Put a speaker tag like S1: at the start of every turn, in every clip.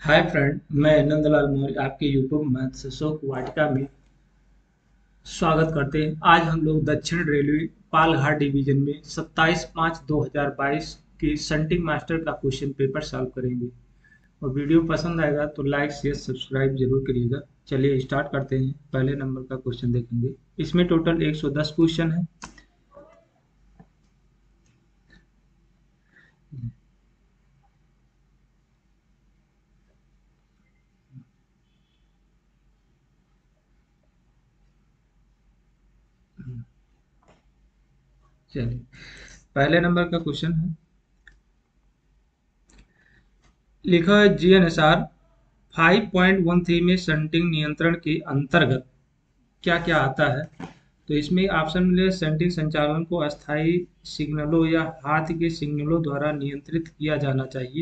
S1: Hi friend, मैं नंदलाल मौर्य आपके YouTube math शोक वाटिका में स्वागत करते हैं। आज हम लोग दक्षिण रेलवे पालघाट डिवीजन में 27/5/2022 के शंटिंग मास्टर का क्वेश्चन पेपर सॉल्व करेंगे। और वीडियो पसंद आएगा तो लाइक शेयर सब्सक्राइब जरूर करिएगा। चलिए स्टार्ट करते हैं। पहले नंबर का क्वेश्चन देखेंगे। इसमें टोटल 110 क्वेश्चन है। चलिए, पहले नंबर का क्वेश्चन है। लिखा है जीएनएसआर 5.13 में शंटिंग नियंत्रण के अंतर्गत क्या क्या आता है। तो इसमें ऑप्शन मिले शंटिंग संचालन को अस्थायी सिग्नलों या हाथ के सिग्नलों द्वारा नियंत्रित किया जाना चाहिए।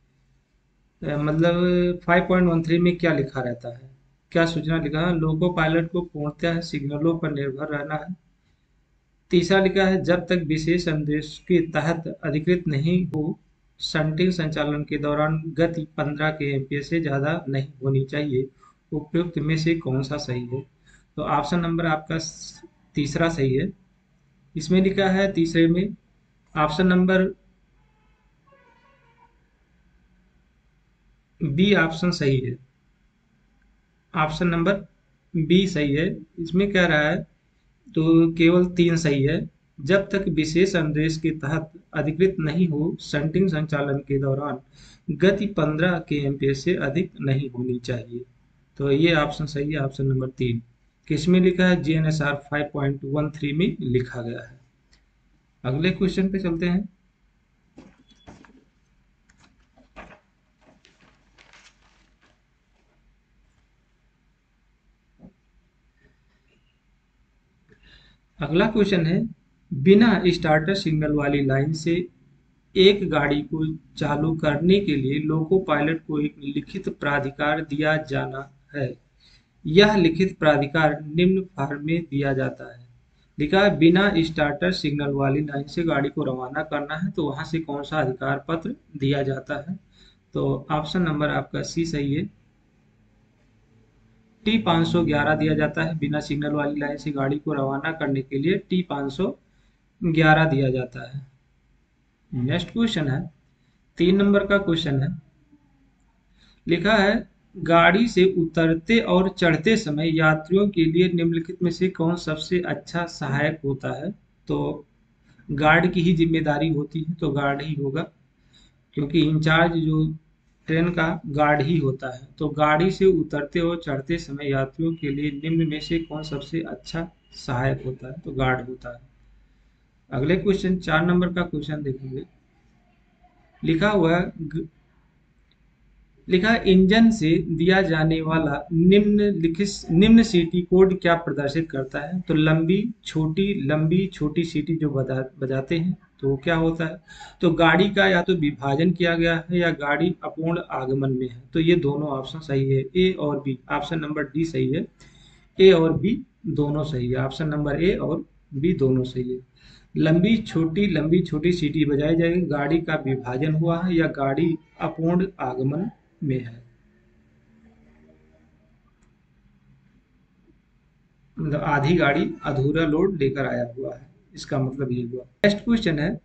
S1: मतलब 5.13 में क्या लिखा रहता है, क्या सूचना लिखा है। लोको पायलट को पूर्णतः सिग्नलों पर निर्भर रहना है। तीसरा लिखा है जब तक विशेष संदेश के तहत अधिकृत नहीं हो शंटिंग संचालन के दौरान गति 15 के एम्पीयर से ज़्यादा नहीं होनी चाहिए। उपयुक्त में से कौन सा सही है। तो ऑप्शन नंबर आपका तीसरा सही है। इसमें लिखा है तीसरे में ऑप्शन नंबर बी ऑप्शन सही है। ऑप्शन नंबर बी सही है। इसमें कह रहा है तो केवल तीन सही है। जब तक विशेष अनुदेश के तहत अधिकृत नहीं हो शंटिंग संचालन के दौरान गति 15 के एम्पीयर से अधिक नहीं होनी चाहिए। तो ये ऑप्शन सही है, ऑप्शन नंबर तीन। किसमें लिखा है, जीएनएसआर 5.13 में लिखा गया है। अगले क्वेश्चन पे चलते हैं। अगला क्वेश्चन है, बिना स्टार्टर सिग्नल वाली लाइन से एक गाड़ी को चालू करने के लिए लोको पायलट को एक लिखित प्राधिकार दिया जाना है। यह लिखित प्राधिकार निम्न फॉर्म में दिया जाता है। लिखा है बिना स्टार्टर सिग्नल वाली लाइन से गाड़ी को रवाना करना है तो वहां से कौन सा अधिकार पत्र दिया जाता है। तो ऑप्शन नंबर आपका सी सही है। टी 511 दिया जाता है। बिना सिग्नल वाली लाइन से गाड़ी को रवाना करने के लिए टी 511 दिया जाता है। नेक्स्ट क्वेश्चन है, 3 नंबर का क्वेश्चन है। लिखा है गाड़ी से उतरते और चढ़ते समय यात्रियों के लिए निम्नलिखित में से कौन सबसे अच्छा सहायक होता है। तो गार्ड की ही जिम्मेदारी होती है तो गार्ड ही होगा, क्योंकि इंचार्ज जो ट्रेन का गार्ड ही होता है। तो गाड़ी से उतरते और चढ़ते समय यात्रियों के लिए निम्न में से कौन सबसे अच्छा सहायक होता है। तो गार्ड होता है। अगले क्वेश्चन 4 नंबर का क्वेश्चन देखेंगे। लिखा हुआ है लिखा इंजन से दिया जाने वाला निम्न सीटी कोड क्या प्रदर्शित करता है। तो लंबी छोटी सीटी जो बजाते हैं तो क्या होता है। तो गाड़ी का या तो विभाजन किया गया है या गाड़ी अपूर्ण आगमन में है। तो ये दोनों ऑप्शन सही है, ए और बी। ऑप्शन नंबर डी सही है। ए और बी दोनों सही है। ऑप्शन नंबर ए और बी दोनों सही है। लंबी छोटी सीटी बजाई जाएगी, गाड़ी का विभाजन हुआ है या गाड़ी अपूर्ण आगमन में है। मतलब आधी गाड़ी अधूरा लोड लेकर आया हुआ है, इसका मतलब ये हुआ। नेक्स्ट क्वेश्चन है,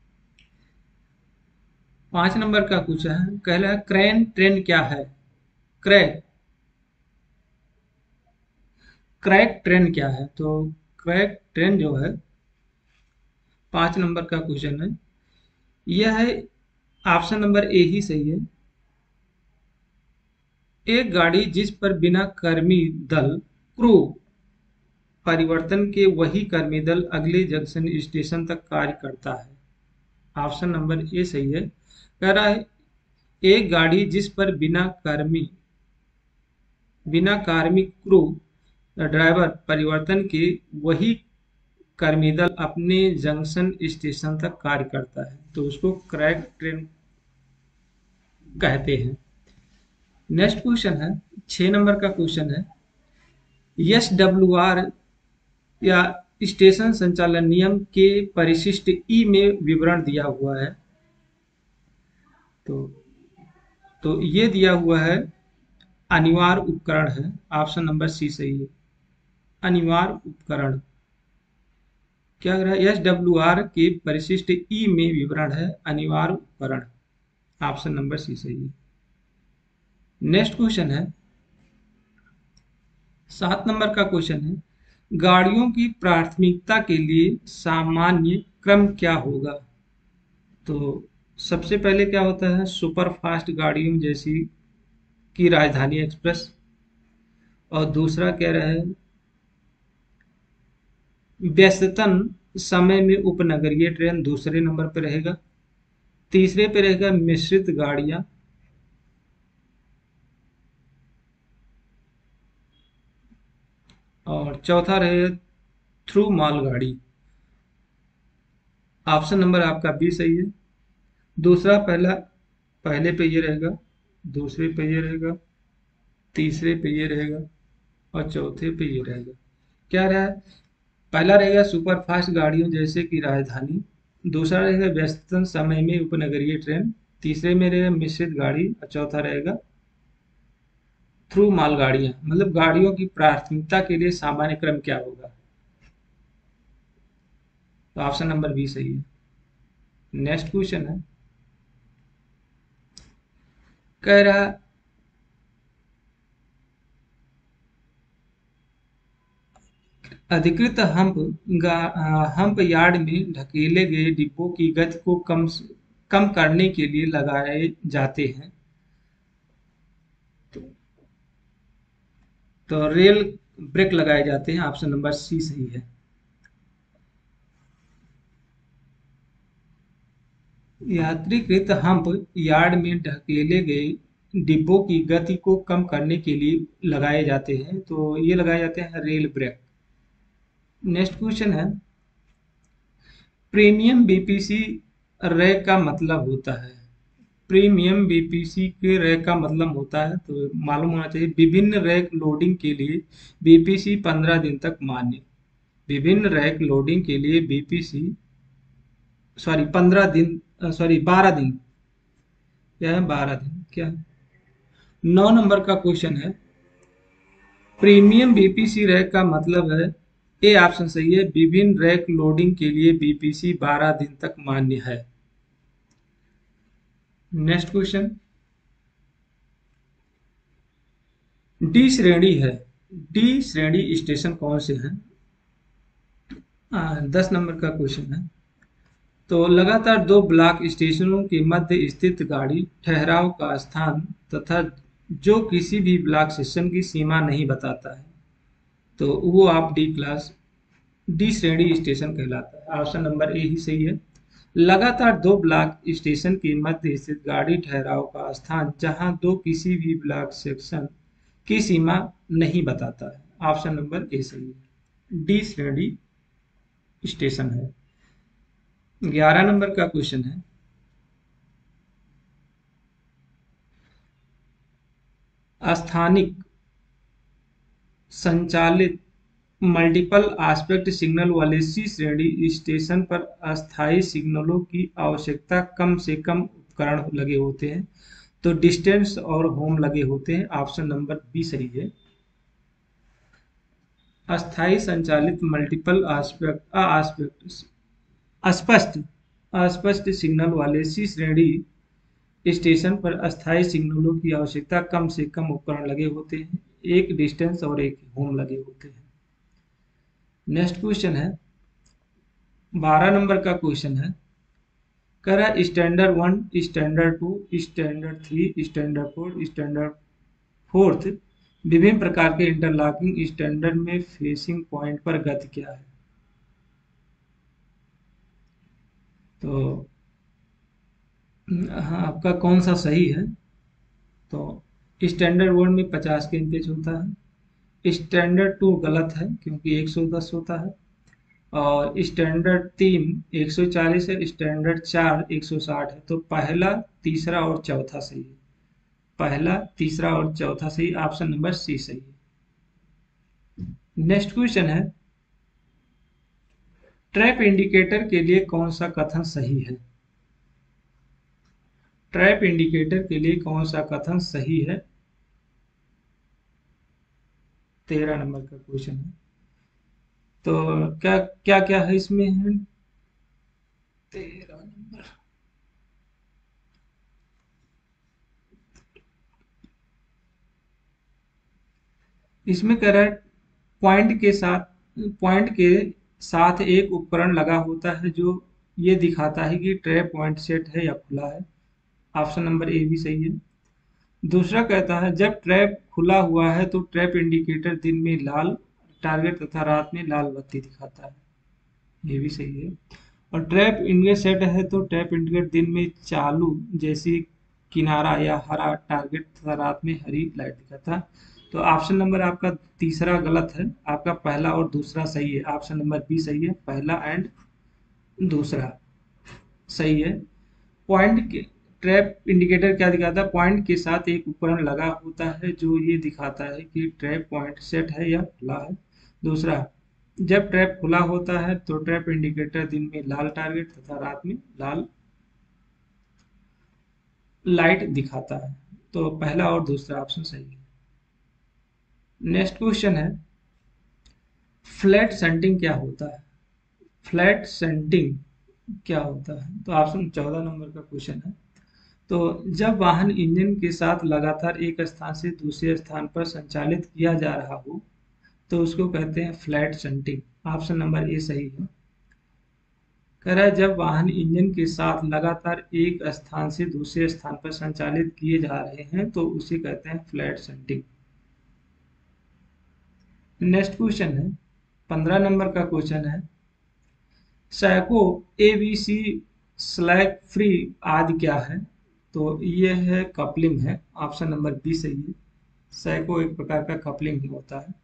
S1: 5 नंबर का क्वेश्चन है। कह रहा है क्रैन ट्रेन क्या है। क्रैक क्रैक ट्रेन क्या है। तो क्रैक ट्रेन जो है, 5 नंबर का क्वेश्चन है, यह है ऑप्शन नंबर ए ही सही है। एक गाड़ी जिस पर बिना कर्मी दल क्रू परिवर्तन के वही कर्मी दल अगले जंक्शन स्टेशन तक कार्य करता है। ऑप्शन नंबर ए सही है। कह रहा है एक गाड़ी जिस पर बिना कार्मिक क्रू ड्राइवर परिवर्तन के वही कर्मी दल अपने जंक्शन स्टेशन तक कार्य करता है तो उसको क्रैक ट्रेन कहते हैं। नेक्स्ट क्वेश्चन है, 6 नंबर का क्वेश्चन है। एस डब्ल्यू आर या स्टेशन संचालन नियम के परिशिष्ट ई में विवरण दिया हुआ है। तो तो ये दिया हुआ है अनिवार्य उपकरण है, ऑप्शन नंबर सी सही है। अनिवार्य उपकरण क्या कह रहा है, SWR के परिशिष्ट ई में विवरण है अनिवार्य उपकरण, ऑप्शन नंबर सी सही है। नेक्स्ट क्वेश्चन है 7 नंबर का क्वेश्चन है, गाड़ियों की प्राथमिकता के लिए सामान्य क्रम क्या होगा। तो सबसे पहले क्या होता है, सुपर फास्ट गाड़ियों जैसी की राजधानी एक्सप्रेस, और दूसरा कह रहा है व्यस्ततम समय में उपनगरीय ट्रेन दूसरे नंबर पर रहेगा। तीसरे पे रहेगा मिश्रित गाड़ियां, और चौथा रहेगा थ्रू मालगाड़ी। ऑप्शन नंबर आपका बी सही है। दूसरा पहला पहले पे ये रहेगा, दूसरे पे ये रहेगा, तीसरे पे ये रहेगा, और चौथे पे ये रहेगा। क्या रहा है, पहला रहेगा सुपर फास्ट गाड़ियों जैसे कि राजधानी, दूसरा रहेगा व्यस्ततम समय में उपनगरीय ट्रेन, तीसरे में रहेगा मिश्रित गाड़ी, और चौथा रहेगा थ्रू मालगाड़ियां। मतलब गाड़ियों की प्राथमिकता के लिए सामान्य क्रम क्या होगा, तो ऑप्शन नंबर बी सही है। नेक्स्ट क्वेश्चन है, कह रहा अधिकृत हम्प यार्ड में ढकेले गए डिब्बों की गति को कम करने के लिए लगाए जाते हैं। तो, तो रेल ब्रेक लगाए जाते हैं, ऑप्शन नंबर सी सही है। यात्रीकृत हम्प यार्ड में ढकेले गए डिब्बों की गति को कम करने के लिए लगाए जाते हैं, तो ये लगाए जाते हैं रेल ब्रेक। नेक्स्ट क्वेश्चन है, प्रीमियम बीपीसी रैक का मतलब होता है। प्रीमियम बीपीसी के रैक का मतलब होता है, तो मालूम होना चाहिए, विभिन्न रैक लोडिंग के लिए बीपीसी 15 दिन तक मान्य। विभिन्न रैक लोडिंग के लिए बीपीसी, सॉरी 15 दिन, सॉरी 12 दिन, क्या है 12 दिन, क्या है। 9 नंबर का क्वेश्चन है, प्रीमियम बीपीसी रैक का मतलब है, ए ऑप्शन सही है, विभिन्न रैक लोडिंग के लिए बीपीसी 12 दिन तक मान्य है। नेक्स्ट क्वेश्चन, डी श्रेणी है, डी श्रेणी स्टेशन कौन से हैं। 10 नंबर का क्वेश्चन है, तो लगातार दो ब्लॉक स्टेशनों के मध्य स्थित गाड़ी ठहराव का स्थान तथा जो किसी भी ब्लॉक स्टेशन की सीमा नहीं बताता है, तो वो आप डी क्लास डी श्रेणी स्टेशन कहलाता है। ऑप्शन नंबर ए ही सही है। लगातार दो ब्लॉक स्टेशन के मध्य स्थित गाड़ी ठहराव का स्थान जहां दो किसी भी ब्लॉक सेक्शन की सीमा नहीं बताता है, ऑप्शन नंबर ए सही है, डी श्रेणी स्टेशन है। 11 नंबर का क्वेश्चन है, स्थानिक संचालित मल्टीपल आस्पेक्ट सिग्नल वाले सी श्रेणी स्टेशन पर अस्थायी सिग्नलों की आवश्यकता कम से कम उपकरण लगे होते हैं, तो डिस्टेंस और होम लगे होते हैं, ऑप्शन नंबर बी सही है। अस्थायी संचालित मल्टीपल आस्पेक्ट अस्पष्ट अस्पष्ट सिग्नल वाले सी श्रेणी स्टेशन पर अस्थायी सिग्नलों की आवश्यकता कम से कम उपकरण लगे होते हैं, एक डिस्टेंस और एक होम लगे होते हैं। नेक्स्ट क्वेश्चन है 12 नंबर का क्वेश्चन है, कह रहा है standard 1, standard 2, standard 3, standard 4, standard 4th विभिन्न प्रकार के इंटरलॉकिंग स्टैंडर्ड में फेसिंग पॉइंट पर गति क्या है। तो हाँ, आपका कौन सा सही है, तो स्टैंडर्ड 1 में 50 के एमपीएच होता है, स्टैंडर्ड 2 गलत है क्योंकि 110 होता है, और स्टैंडर्ड 3 140 है, स्टैंडर्ड 4 160 है, तो पहला तीसरा और चौथा सही है, पहला तीसरा और चौथा सही, ऑप्शन नंबर सी सही है। नेक्स्ट क्वेश्चन है, ट्रैप इंडिकेटर के लिए कौन सा कथन सही है। ट्रैप इंडिकेटर के लिए कौन सा कथन सही है? 13 नंबर का क्वेश्चन है। तो क्या क्या क्या है इसमें है? 13 नंबर। इसमें कह रहा है पॉइंट के साथ पॉइंट के साथ एक उपकरण लगा होता है जो ये दिखाता है कि ट्रैप पॉइंट सेट है या खुला है। ऑप्शन नंबर ए भी सही है। दूसरा कहता है जब ट्रैप खुला हुआ है तो ट्रैप इंडिकेटर दिन में लाल टारगेट तथा रात में लाल बत्ती दिखाता है। ये भी सही है। और ट्रैप इंडिकेटर सेट है तो ट्रैप इंडिकेटर दिन में चालू जैसे किनारा या हरा टारगेट तथा रात में हरी लाइट दिखाता है। तो ऑप्शन नंबर आपका तीसरा गलत है। आपका पहला और दूसरा सही है। ऑप्शन नंबर बी सही है, पहला एंड दूसरा सही है। पॉइंट के ट्रैप इंडिकेटर क्या दिखाता है? पॉइंट के साथ एक उपकरण लगा होता है जो ये दिखाता है कि ट्रैप पॉइंट सेट है या खुला है। दूसरा, जब ट्रैप खुला होता है तो ट्रैप इंडिकेटर दिन में लाल टारगेट तथा रात में लाल लाइट दिखाता है। तो पहला और दूसरा ऑप्शन सही है। नेक्स्ट क्वेश्चन है फ्लैट सेंटिंग क्या होता है? फ्लैट सेंटिंग क्या होता है? तो ऑप्शन 14 नंबर का क्वेश्चन है। तो जब वाहन इंजन के साथ लगातार एक स्थान से दूसरे स्थान पर संचालित किया जा रहा हो तो उसको कहते हैं flat shunting. Option number A सही है। कह रहा है जब वाहन इंजन के साथ लगातार एक स्थान से दूसरे स्थान पर संचालित किए जा रहे हैं तो उसे कहते हैं फ्लैट शंटिंग। नेक्स्ट क्वेश्चन है 15 नंबर का क्वेश्चन है सैको एबीसी स्लैग फ्री आदि क्या है? तो ये है कपलिंग है। ऑप्शन नंबर बी सही है। सैको एक प्रकार का कपलिंग होता है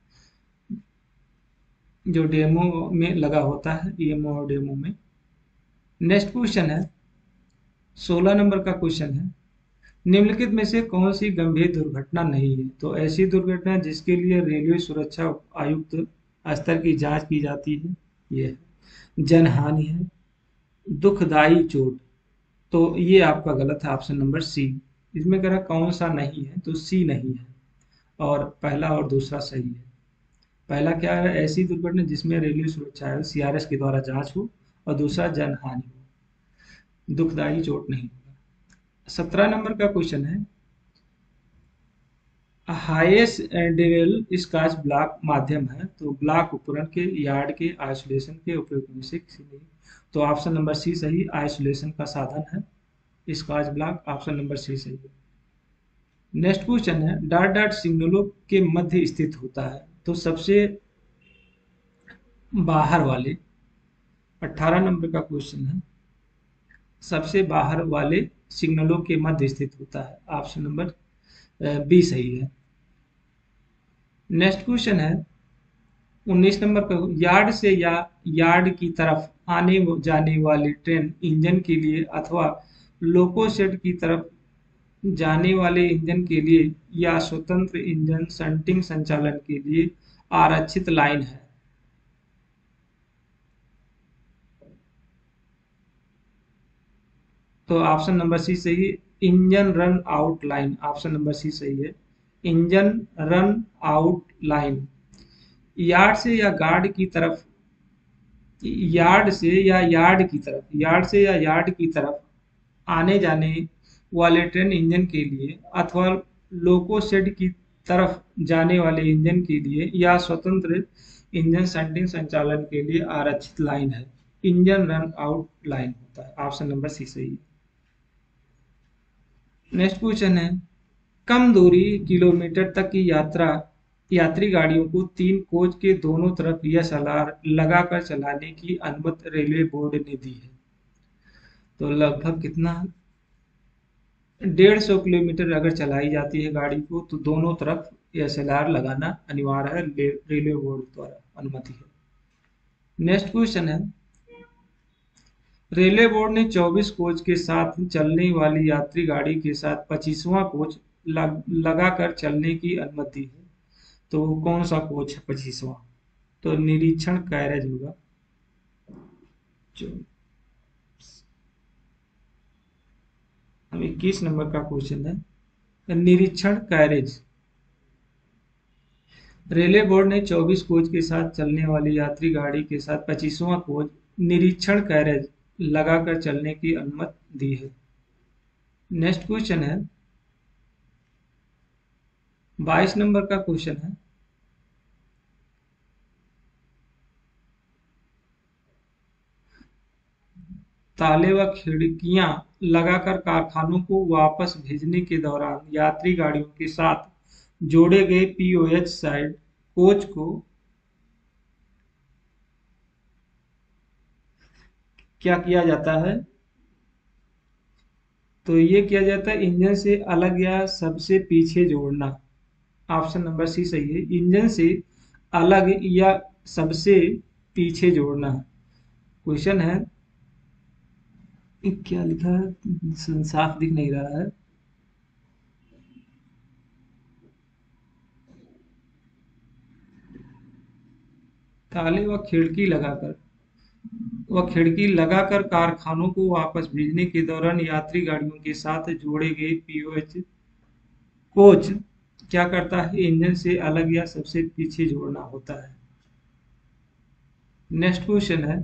S1: जो डेमो में लगा होता है, ईएमओ और डेमो में। नेक्स्ट क्वेश्चन है 16 नंबर का क्वेश्चन है निम्नलिखित में से कौन सी गंभीर दुर्घटना नहीं है? तो ऐसी दुर्घटना जिसके लिए रेलवे सुरक्षा आयुक्त स्तर की जांच की जाती है ये है। जनहानि है, दुखदाई चोट। तो ये आपका गलत है, ऑप्शन नंबर सी। इसमें कह रहा कौन सा नहीं है तो सी नहीं है। और पहला और दूसरा सही है। पहला क्या है? ऐसी दुर्घटना जिसमें रेलवे सुरक्षा आयोग सीआरएस के द्वारा जांच हो। और दूसरा जनहानि हो, दुखदाई चोट नहीं होगा। 17 नंबर का क्वेश्चन है हाईएस्ट ड्यूरेबल स्कॉच ब्लॉक माध्यम है तो ब्लॉक उपकरण के यार्ड के आइसोलेशन के उपयोग में से किसी नहीं। तो ऑप्शन नंबर सी सही, आइसोलेशन का साधन है scotch block. Option number C सही है। नेक्स्ट क्वेश्चन है डॉट डॉट सिग्नलों के मध्य स्थित होता है तो सबसे बाहर वाले। 18 नंबर का क्वेश्चन है सबसे बाहर वाले सिग्नलों के मध्य स्थित होता है। ऑप्शन नंबर बी सही है। नेक्स्ट क्वेश्चन है 19 नंबर का यार्ड से या यार्ड की तरफ आने जाने वाली ट्रेन इंजन के लिए अथवा लोको शेड की तरफ जाने वाले इंजन के लिए या स्वतंत्र इंजन शंटिंग संचालन के लिए आरक्षित लाइन है। तो ऑप्शन नंबर सी सही है, engine run out line. Option number C सही है, engine run out line. Yard से या गार्ड की तरफ यार्ड से या यार्ड की तरफ आने जाने वाले ट्रेन इंजन के लिए अथवा लोको शेड की तरफ जाने वाले इंजन के लिए या स्वतंत्र इंजन शंटिंग संचालन के लिए आरक्षित लाइन है। इंजन रन आउट लाइन होता है। ऑप्शन नंबर सी सही है। नेक्स्ट क्वेश्चन है कम दूरी किलोमीटर तक की यात्री गाड़ियों को 3 कोच के दोनों तरफ DSLR लगाकर चलाने की अनुमति रेलवे बोर्ड ने दी है। तो लगभग कितना 150 किलोमीटर अगर चलाई जाती है गाड़ी को तो दोनों तरफ DSLR लगाना अनिवार्य है, रेलवे बोर्ड द्वारा अनुमति है। नेक्स्ट क्वेश्चन है रेलवे बोर्ड ने 24 कोच के साथ चलने वाली यात्री गाड़ी के साथ 25वां कोच लगाकर चलने की अनुमति है। तो कौन सा कोच है 25वां? तो निरीक्षण कैरेज होगा। जो अब 21 नंबर का क्वेश्चन है निरीक्षण कैरेज। रेलवे बोर्ड ने 24 कोच के साथ चलने वाली यात्री गाड़ी के साथ 25वां कोच निरीक्षण कैरेज लगाकर चलने की अनुमति दी है। नेक्स्ट क्वेश्चन है 22 नंबर का क्वेश्चन है ताले व खिड़कियां लगाकर कारखानों को वापस भेजने के दौरान यात्री गाड़ियों के साथ जोड़े गए पीओएच साइड कोच को क्या किया जाता है? तो ये किया जाता है इंजन से अलग या सबसे पीछे जोड़ना। ऑप्शन नंबर सी सही है, इंजन से अलग या सबसे पीछे जोड़ना। क्वेश्चन है क्या लिखा है, साफ दिख नहीं रहा है। ताले व खिड़की लगाकर कारखानों को वापस भेजने के दौरान यात्री गाड़ियों के साथ जोड़े गए पीओएच कोच क्या करता है? इंजन से अलग या सबसे पीछे जोड़ना होता है। नेक्स्ट क्वेश्चन है,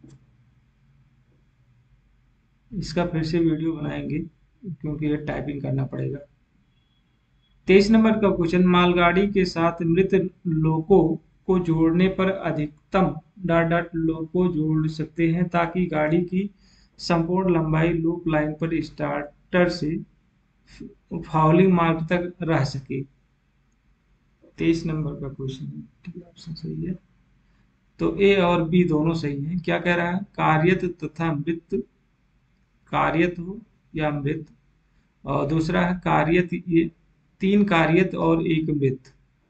S1: इसका फिर से वीडियो बनाएंगे क्योंकि ये टाइपिंग करना पड़ेगा। 23 नंबर का क्वेश्चन मालगाड़ी के साथ मृत लोको को जोड़ने पर अधिकतम डॉट डॉट लोको जोड़ सकते हैं ताकि गाड़ी की संपूर्ण लंबाई लूप लाइन पर स्टार्टर से फाउलिंग मार्ग तक रह सके। 23 नंबर का क्वेश्चन ऑप्शन सही है। तो ए और बी दोनों सही हैं। क्या कह रहा है? कार्यत तथा मृत, कार्यत हो या मृत, और दूसरा है कार्यत, ये 3 कार्यत और 1 मृत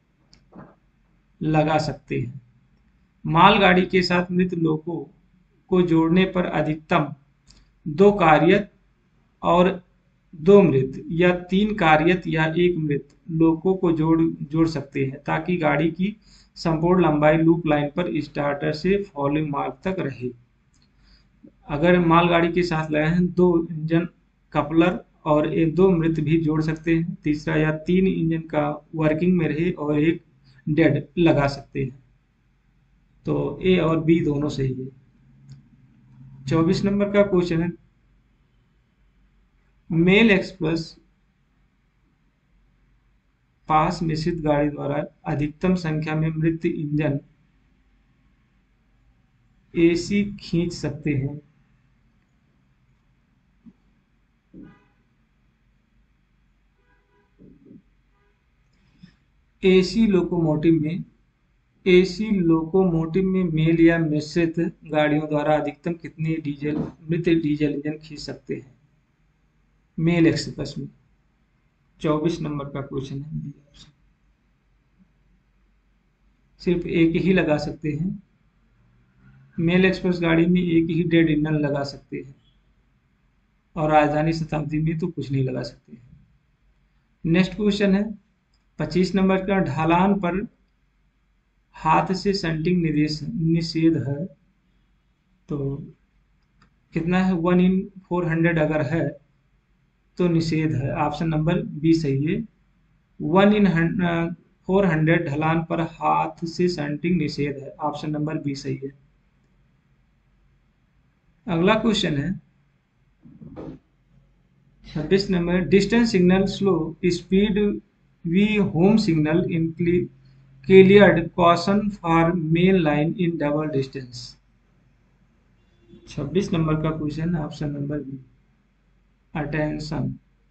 S1: लगा सकते हैं। मालगाड़ी के साथ मृत लोगों को जोड़ने पर अधिकतम 2 कार्यत और 2 मृत या 3 कार्यत या 1 मृत लोगों को जोड़ सकते हैं ताकि गाड़ी की संपूर्ण लंबाई लूप लाइन पर स्टार्टर से फॉलिंग मार्ग तक रहे। अगर मालगाड़ी के साथ लगे हैं 2 इंजन कपलर और 2 मृत भी जोड़ सकते हैं। तीसरा या 3 इंजन का वर्किंग में रहे और 1 डेड लगा सकते हैं। तो ए और बी दोनों सही है। 24 नंबर का क्वेश्चन है मेल एक्सप्रेस पास मिश्रित गाड़ी द्वारा अधिकतम संख्या में मृत इंजन एसी खींच सकते हैं। एसी लोकोमोटिव में मेल या मिश्रित गाड़ियों द्वारा अधिकतम कितने मृत डीजल इंजन खींच सकते हैं मेल एक्सप्रेस में? 24 नंबर का क्वेश्चन है। सिर्फ एक ही लगा सकते हैं। मेल एक्सप्रेस गाड़ी में एक ही डेड इंजन लगा सकते हैं और राजधानी शताब्दी में तो कुछ नहीं लगा सकते हैं। नेक्स्ट क्वेश्चन है 25 नंबर का ढलान पर हाथ से संटिंग निषेध है। तो कितना है? 1 in 400 अगर है तो निषेध है। ऑप्शन नंबर बी सही है। 1 in 400 ढलान पर हाथ से संटिंग निषेध है। ऑप्शन नंबर बी सही है। अगला क्वेश्चन है 26 number distance signal slow speed V home signal in cleared caution for main line in double distance. 26 number का question option number B attention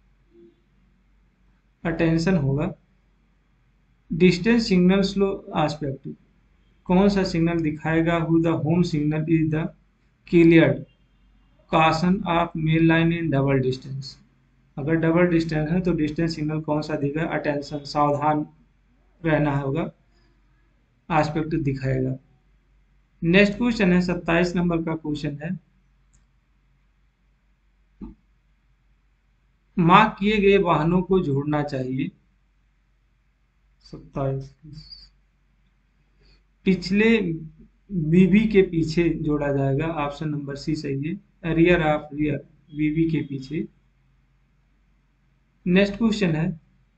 S1: attention होगा। डिस्टेंस सिग्नल स्लो एस्पेक्ट कौन सा signal दिखाएगा? Who the home signal is the cleared caution of main line in double distance. अगर double distance है तो distance signal कौन सा दिखेगा? अटेंशन, सावधान रहना होगा, एस्पेक्ट दिखाएगा। नेक्स्ट क्वेश्चन है 27 नंबर का क्वेश्चन है मार्क किए गए वाहनों को जोड़ना चाहिए। 27 पिछले वीवी के पीछे जोड़ा जाएगा। ऑप्शन नंबर सी सही है। रियर ऑफ रियर वीवी के पीछे। नेक्स्ट क्वेश्चन है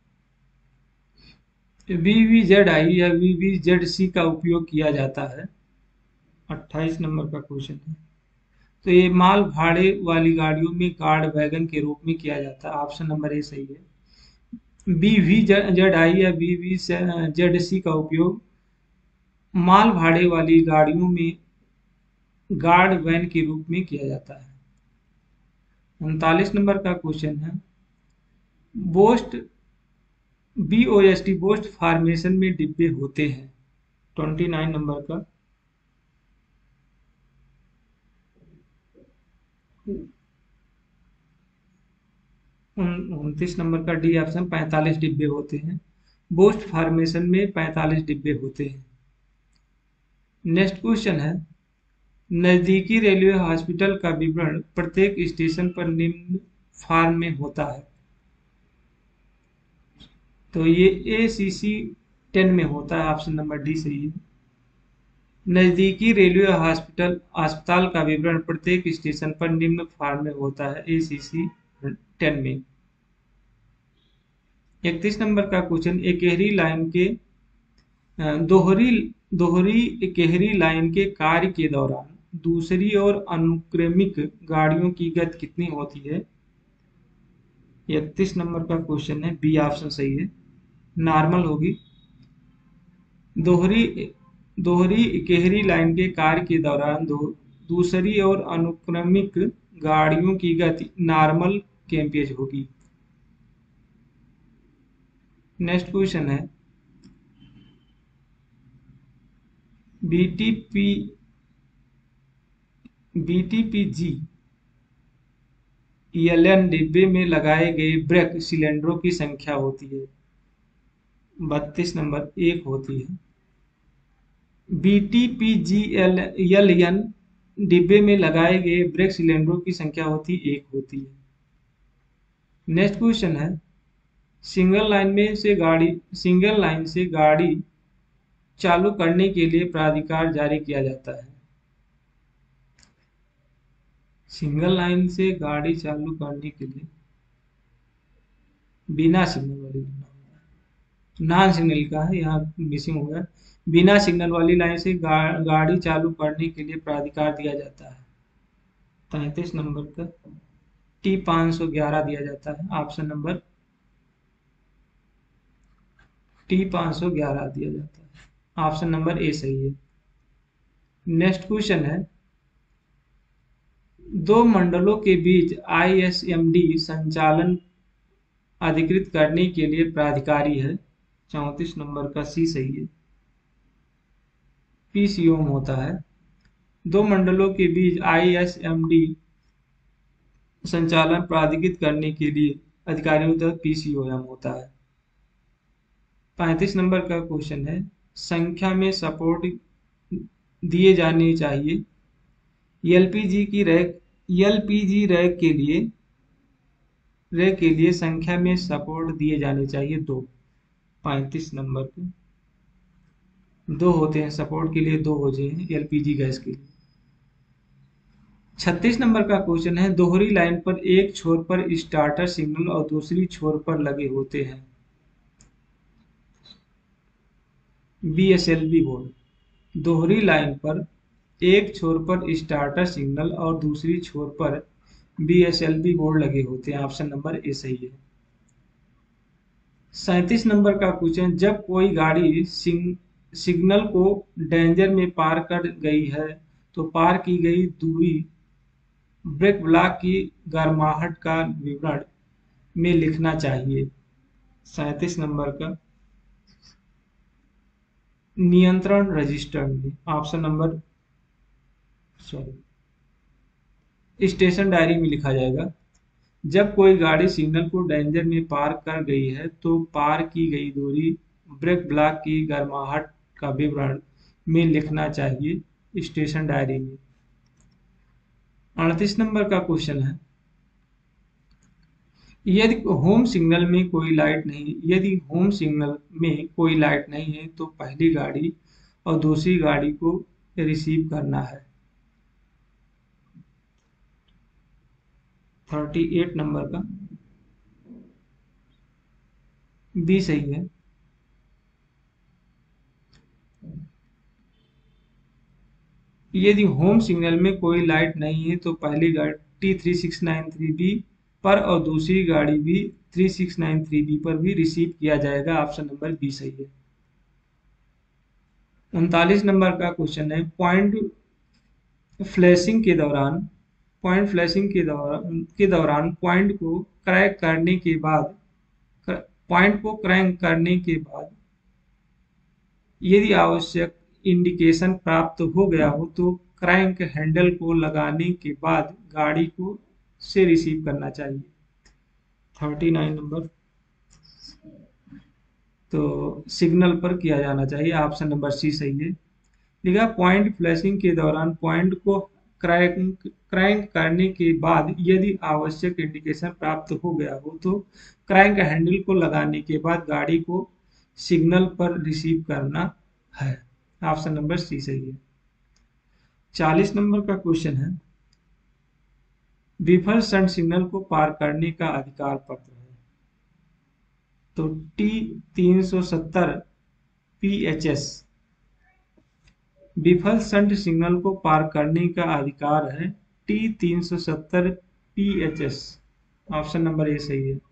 S1: VVZI या VVZC का उपयोग किया जाता है। 28 नंबर का क्वेश्चन है। तो ये माल भाड़े वाली गाड़ियों में गार्ड वैगन के रूप में किया जाता है। ऑप्शन नंबर ए सही है। VVZI या VVZC का उपयोग माल भाड़े वाली गाड़ियों में गार्ड वैन के रूप में किया जाता है। 39 नंबर का क्वेश्चन है बोस्ट बोस्ट फॉर्मेशन में डिब्बे होते हैं। 29 नंबर का 29 नंबर का डी ऑप्शन 45 डिब्बे होते हैं। बोस्ट फॉर्मेशन में 45 डिब्बे होते हैं। नेक्स्ट क्वेश्चन है नजदीकी रेलवे हॉस्पिटल का विवरण प्रत्येक स्टेशन पर निम्न फॉर्म में होता है। तो ये ACC 10 में होता है। ऑप्शन नंबर डी सही है। नजदीकी रेलवे अस्पताल का विवरण प्रत्येक स्टेशन पर निम्न फॉर्म में होता है। ACC 10 में। 31 नंबर का क्वेश्चन इकेहरी लाइन के दोहरी दोहरी इकेहरी लाइन के कार्य के दौरान दूसरी और अनुक्रमिक गाड़ियों की गति कितनी होती है। 31 नंबर का क्वेश्चन है। बी ऑप्शन सही है, नॉर्मल होगी। दोहरी दोहरी इकेहरी लाइन के कार्य के दौरान दूसरी और अनुक्रमिक गाड़ियों की गति नॉर्मल केम्पेज होगी। नेक्स्ट क्वेश्चन है बीटीपी BTPG ELN डिब्बे में लगाए गए ब्रेक सिलेंडरों की संख्या होती है। 32 नंबर 1 होती है। BTPGLN डिब्बे में लगाए गए ब्रेक सिलेंडरों की संख्या होती 1 होती है। नेक्स्ट क्वेश्चन है सिंगल लाइन से गाड़ी चालू करने के लिए प्राधिकार जारी किया जाता है। सिंगल लाइन से गाड़ी चालू करने के लिए बिना सिग्नल वाली नॉन सिग्नल का है, यहाँ मिसिंग हो गया। बिना सिग्नल वाली लाइन से गाड़ी चालू करने के लिए प्राधिकार दिया जाता है। 33 नंबर का T511 दिया जाता है। ऑप्शन नंबर T511 दिया जाता है। ऑप्शन नंबर ए सही है। नेक्स्ट क्वेश्चन है दो मंडलों के बीच ISMD संचालन अधिकृत करने के लिए प्राधिकारी है। 34 नंबर का सी सही है, PCOM होता है। दो मंडलों के बीच ISMD संचालन प्राधिकृत करने के लिए अधिकारियों तक PCOM होता है। 35 नंबर का क्वेश्चन है संख्या में सपोर्ट दिए जाने चाहिए। LPG रैक के लिए संख्या में सपोर्ट दिए जाने चाहिए 2। 35 नंबर के 2 होते हैं, सपोर्ट के लिए 2 हो जाए LPG गैस के लिए। 36 नंबर का क्वेश्चन है दोहरी लाइन पर एक छोर पर स्टार्टर सिग्नल और दूसरी छोर पर लगे होते हैं। BSLB board. दोहरी लाइन पर एक छोर पर स्टार्टर सिग्नल और दूसरी छोर पर BSLB बोर्ड लगे होते हैं। ऑप्शन नंबर ए सही है। 37 नंबर का क्वेश्चन जब कोई गाड़ी सिग्नल को डेंजर में पार कर गई है तो पार की गई दूरी ब्रेक ब्लॉक की गर्माहट का विवरण में लिखना चाहिए। 37 नंबर का नियंत्रण रजिस्टर में। ऑप्शन नंबर स्टेशन डायरी में लिखा जाएगा। जब कोई गाड़ी सिग्नल को डेंजर में पार कर गई है तो पार की गई दूरी ब्रेक ब्लॉक की गर्माहट का विवरण में लिखना चाहिए स्टेशन डायरी में। 38 नंबर का क्वेश्चन है यदि होम सिग्नल में कोई लाइट नहीं है तो पहली गाड़ी और दूसरी गाड़ी को रिसीव करना है। 38 नंबर का बी सही है। यदि होम सिग्नल में कोई लाइट नहीं है तो पहली गाड़ी T3693B पर और दूसरी गाड़ी भी 3693B पर भी रिसीव किया जाएगा। ऑप्शन नंबर बी सही है। 39 नंबर का क्वेश्चन है, फ्लैशिंग के दौरान पॉइंट को क्रैक करने के बाद यदि आवश्यक इंडिकेशन प्राप्त हो गया हो तो क्रैंक हैंडल को लगाने के बाद गाड़ी को से रिसीव करना चाहिए। 39 नंबर, तो सिग्नल पर किया जाना चाहिए। ऑप्शन नंबर सी सही है। लिखा पॉइंट फ्लैशिंग के दौरान पॉइंट को क्रैंक क्रैंक करने के बाद यदि आवश्यक इंडिकेशन प्राप्त हो गया हो तो क्रैंक हैंडल को लगाने के बाद गाड़ी को सिग्नल पर रिसीव करना है। ऑप्शन नंबर सी सही है। 40 नंबर का क्वेश्चन है, विफल सन सिग्नल को पार करने का अधिकार पत्र है। तो T370 PHS विफल संट सिग्नल को पार करने का अधिकार है। T370 PHS, option number A सही है।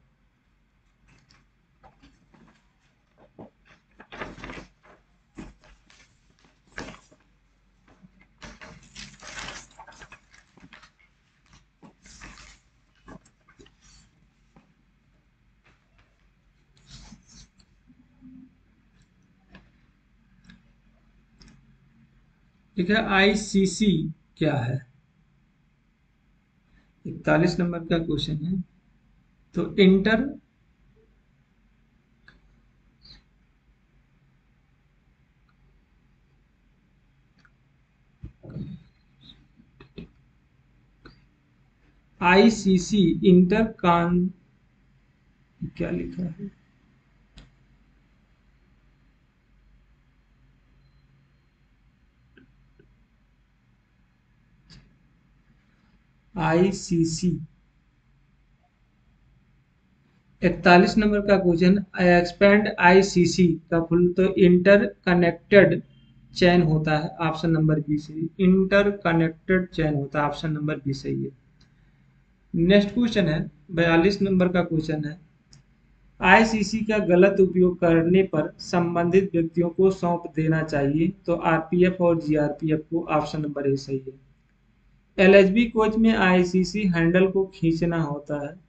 S1: ठीक है, ICC क्या है? 41 नंबर का क्वेश्चन है, तो इंटर ICC इंटर कान क्या लिखा है? ICC 41 नंबर का क्वेश्चन, एक्सपैंड ICC का फुल तो इंटर कनेक्टेड चैन होता है। ऑप्शन नंबर बी सही, इंटर कनेक्टेड चैन होता है। ऑप्शन नंबर बी सही है। नेक्स्ट क्वेश्चन है, 42 नंबर का क्वेश्चन है, ICC का गलत उपयोग करने पर संबंधित व्यक्तियों को सौंप देना चाहिए। तो RPF और GRPF को। ऑप्शन नंबर ए सही है। LHB कोच में ICC हैंडल को खींचना होता है।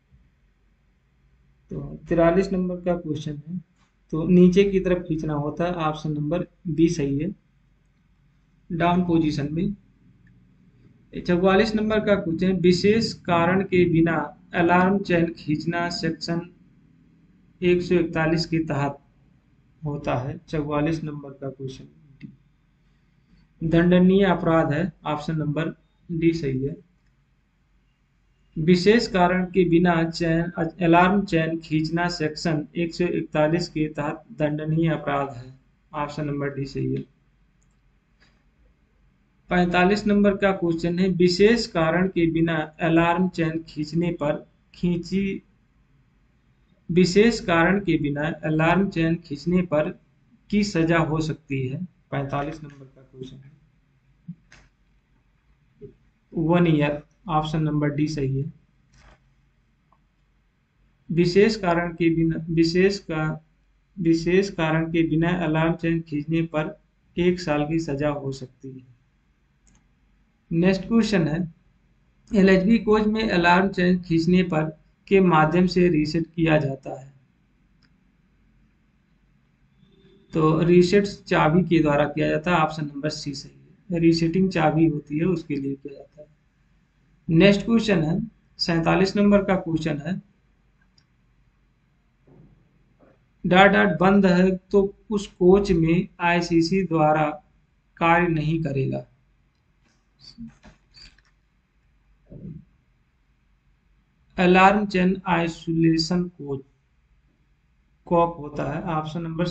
S1: तो 43 नंबर का क्वेश्चन है, तो नीचे की तरफ खींचना होता है। ऑप्शन नंबर बी सही है, डाउन पोजीशन में। 44 नंबर का क्वेश्चन, विशेष कारण के बिना अलार्म चैन खींचना सेक्शन 141 के तहत होता है। 44 नंबर का क्वेश्चन दंडनीय अपराध है। ऑप्शन नंबर डी सही है। विशेष कारण के बिना अलार्म चैन खींचना सेक्शन 141 के तहत दंडनीय अपराध है। ऑप्शन नंबर डी सही है। 45 नंबर का क्वेश्चन है, विशेष कारण के बिना अलार्म चैन खींचने पर विशेष कारण के बिना अलार्म चैन खींचने पर की सजा हो सकती है। 45 नंबर का क्वेश्चन है, 1 ईयर। ऑप्शन नंबर डी सही है। विशेष कारण के बिना अलार्म चैन खींचने पर 1 साल की सजा हो सकती है। नेक्स्ट क्वेश्चन है, LHB कोच में अलार्म चैन खींचने पर के माध्यम से रीसेट किया जाता है। तो रीसेट चाबी के द्वारा किया जाता है। ऑप्शन नंबर सी सही है। रीसेटिंग चाबी होती है, उसके लिए किया जाता है। नेक्स्ट क्वेश्चन है, 47 नंबर का क्वेश्चन है, डॉट डॉट बंद है तो उस कोच में ICC द्वारा कार्य नहीं करेगा। Alarm chain isolation coach cock होता है। ऑप्शन नंबर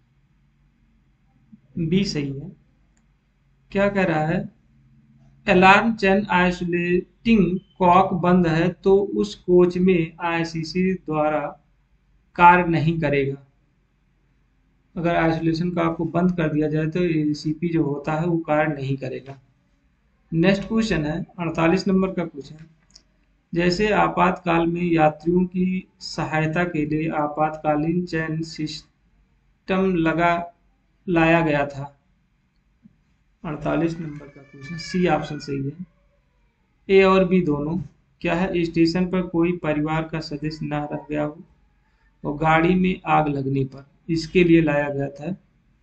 S1: बी सही है। क्या कह रहा है, अलार्म चैन आइसोलेटिंग कॉक बंद है तो उस कोच में ICC द्वारा कार्य नहीं करेगा। अगर आइसोलेशन का आपको बंद कर दिया जाए तो एसीपी जो होता है वो कार्य नहीं करेगा। नेक्स्ट क्वेश्चन है 48 नंबर का क्वेश्चन। जैसे आपातकाल में यात्रियों की सहायता के लिए आपातकालीन चयन सिस्टम लाया गया था। 48 नंबर का क्वेश्चन, सी ऑप्शन सही है। ए और बी दोनों। क्या है? स्टेशन पर कोई परिवार का सदस्य ना रह गया हो और गाड़ी में आग लगने पर, इसके लिए लाया गया था।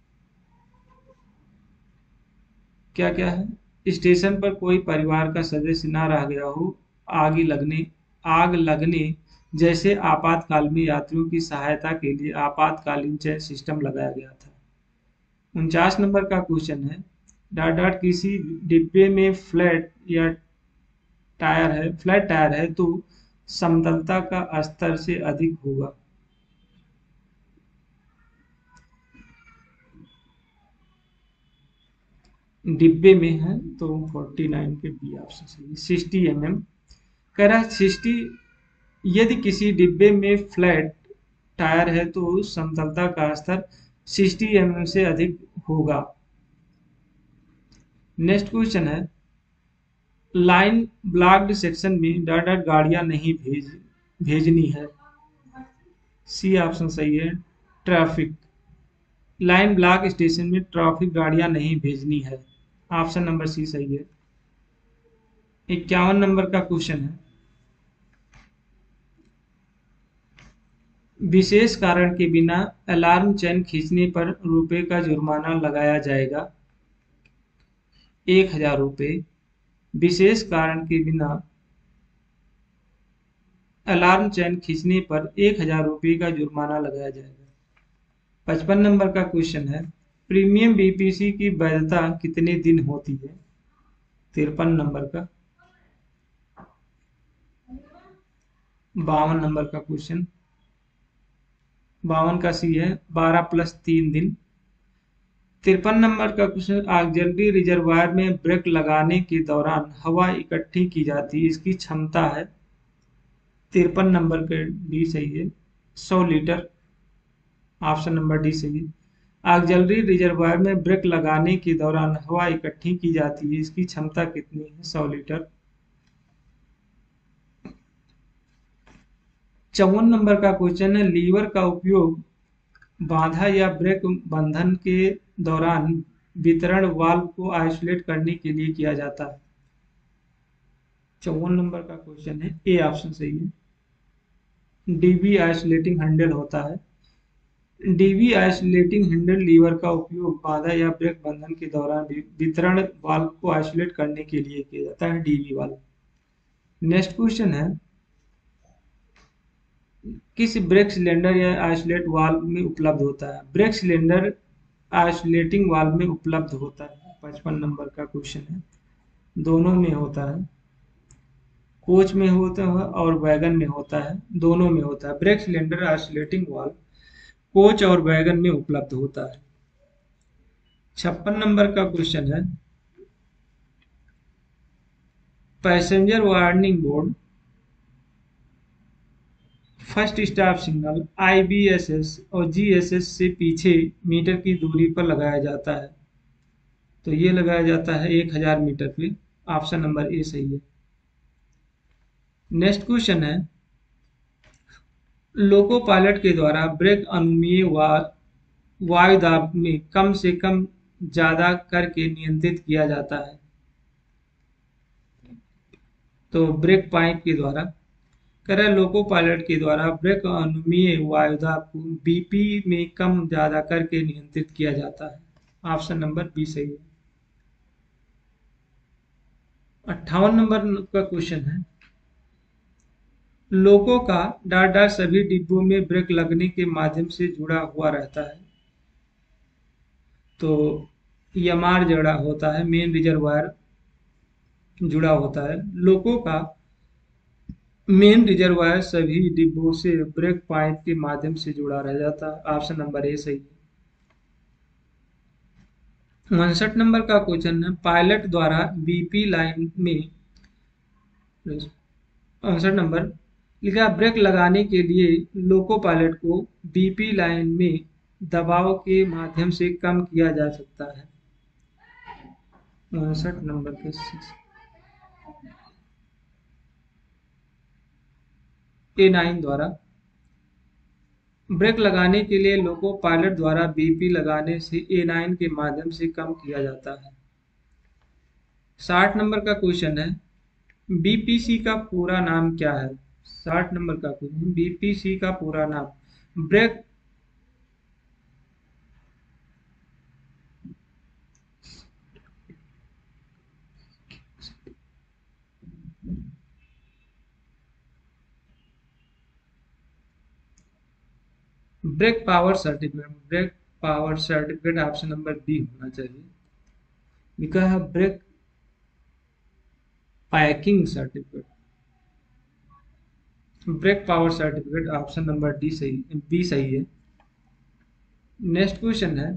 S1: क्या क्या है? स्टेशन पर कोई परिवार का सदस्य ना रह गया हो, आग लगने जैसे आपातकाल में यात्रियों की सहायता के लिए आपातकालीन चयन सिस्टम लगाया गया था। 49 नंबर का क्वेश्चन है। डॉट डॉट किसी डिब्बे में फ्लैट टायर है तो समतलता का स्तर से अधिक होगा। डिब्बे में है तो 49 के बी ऑप्शन सही। 60 mm कह रहा है 60। यदि किसी डिब्बे में फ्लैट टायर है तो समतलता का स्तर 60 mm से अधिक होगा। नेक्स्ट क्वेश्चन है। लाइन ब्लॉक्ड सेक्शन में डॉट डॉट गाड़ियां नहीं भेजनी है। सी ऑप्शन सही है। ट्रैफिक लाइन ब्लॉक स्टेशन में ट्रैफिक गाड़ियां नहीं भेजनी है। ऑप्शन नंबर सी सही है। 51 नंबर का क्वेश्चन है। विशेष कारण के बिना अलार्म चेन खींचने पर रुपए का जुर्माना लगाया जाएगा। 1000 रुपये। विशेष कारण के बिना अलार्म चेन खींचने पर 1000 रुपये का जुर्माना लगाया जाएगा। 55 नंबर का क्वेश्चन है। प्रीमियम बीपीसी की वैधता कितने दिन होती है? 53 नंबर का। 52 नंबर का क्वेश्चन, 52 का सी है 12 + 3 दिन। 53 नंबर का क्वेश्चन। ऑक्सिलरी रिजर्वायर में ब्रेक लगाने के दौरान हवा इकट्ठी की जाती है, इसकी क्षमता है। 53 नंबर का डी सही है, 100 लीटर। ऑप्शन नंबर डी सही है। ऑक्सिलरी रिजर्वायर में ब्रेक लगाने के दौरान हवा इकट्ठी की जाती है, इसकी क्षमता कितनी है? 100 लीटर। 54 नंबर का क्वेश्चन है। लीवर का उपयोग बाधा या ब्रेक बंधन के दौरान वितरण वाल्व को आइसोलेट करने के लिए किया जाता है। 54 नंबर का क्वेश्चन है, ए ऑप्शन सही है। डीबी आइसोलेटिंग हैंडल होता है। डीबी आइसोलेटिंग हैंडल लीवर का उपयोग बाधा या ब्रेक बंधन के दौरान वितरण वाल्व को आइसोलेट करने के लिए किया जाता है, डीबी वाल्व। नेक्स्ट क्वेश्चन है। किस ब्रेक सिलेंडर या आइसोलेट वाल्व में उपलब्ध होता है? ब्रेक सिलेंडर आइसोलेटिंग वाल्व में उपलब्ध होता है। 55 नंबर का क्वेश्चन है। दोनों में होता है, कोच में होता है और वैगन में होता है, दोनों में होता है। Brake cylinder isolating valve coach और वैगन में उपलब्ध होता है। 56 नंबर का क्वेश्चन है। Passenger warning board first stop signal IBSS और जीएसएस से पीछे मीटर की दूरी पर लगाया जाता है, तो ये लगाया जाता है 1000 मीटर पे। ऑप्शन नंबर ए सही है। नेक्स्ट क्वेश्चन है। लोको पायलट के द्वारा ब्रेक अनुमीय वायु दाब में कम से कम ज्यादा करके नियंत्रित किया जाता है, तो ब्रेक पाइप के द्वारा। कह रहा है लोको पायलट के द्वारा ब्रेक अनुमीय वायुदाब को बीपी में कम ज्यादा करके नियंत्रित किया जाता है। ऑप्शन नंबर बी सही है। 58 नंबर का क्वेश्चन है। लोको का डाटा सभी डिब्बों में ब्रेक लगने के माध्यम से जुड़ा हुआ रहता है, तो यमार जड़ा होता है, मेन रिजर्वायर जुड़ा होता है। लोको का मेन रिजर्वायर सभी डिब्बों से ब्रेक पाइप के माध्यम से जुड़ा रह जाता है। ऑप्शन नंबर ए सही है। 59 नंबर का क्वेश्चन है। पायलट द्वारा बीपी लाइन में 59 नंबर लिखा है, ब्रेक लगाने के लिए लोको पायलट को बीपी लाइन में दबाव के माध्यम से कम किया जा सकता है। 59 नंबर के A9 द्वारा ब्रेक लगाने के लिए लोको पायलट द्वारा बीपी लगाने से A9 के माध्यम से कम किया जाता है। 60 नंबर का क्वेश्चन है, बीपीसी का पूरा नाम क्या है? 60 नंबर का क्वेश्चन, बीपीसी का पूरा नाम brake brake power certificate. Brake power certificate option number B होना चाहिए। लिखा है brake packing certificate. Brake power certificate option number D सही, बी सही है। नेक्स्ट क्वेश्चन है,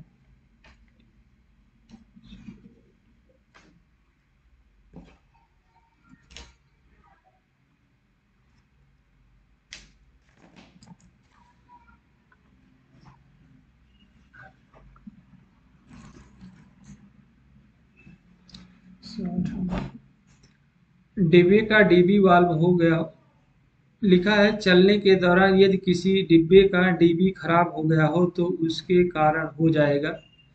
S1: डिब्बे का डीबी वाल्व हो गया। लिखा है, चलने के दौरान यदि किसी डिब्बे का डीबी खराब हो गया हो तो उसके कारण हो जाएगा,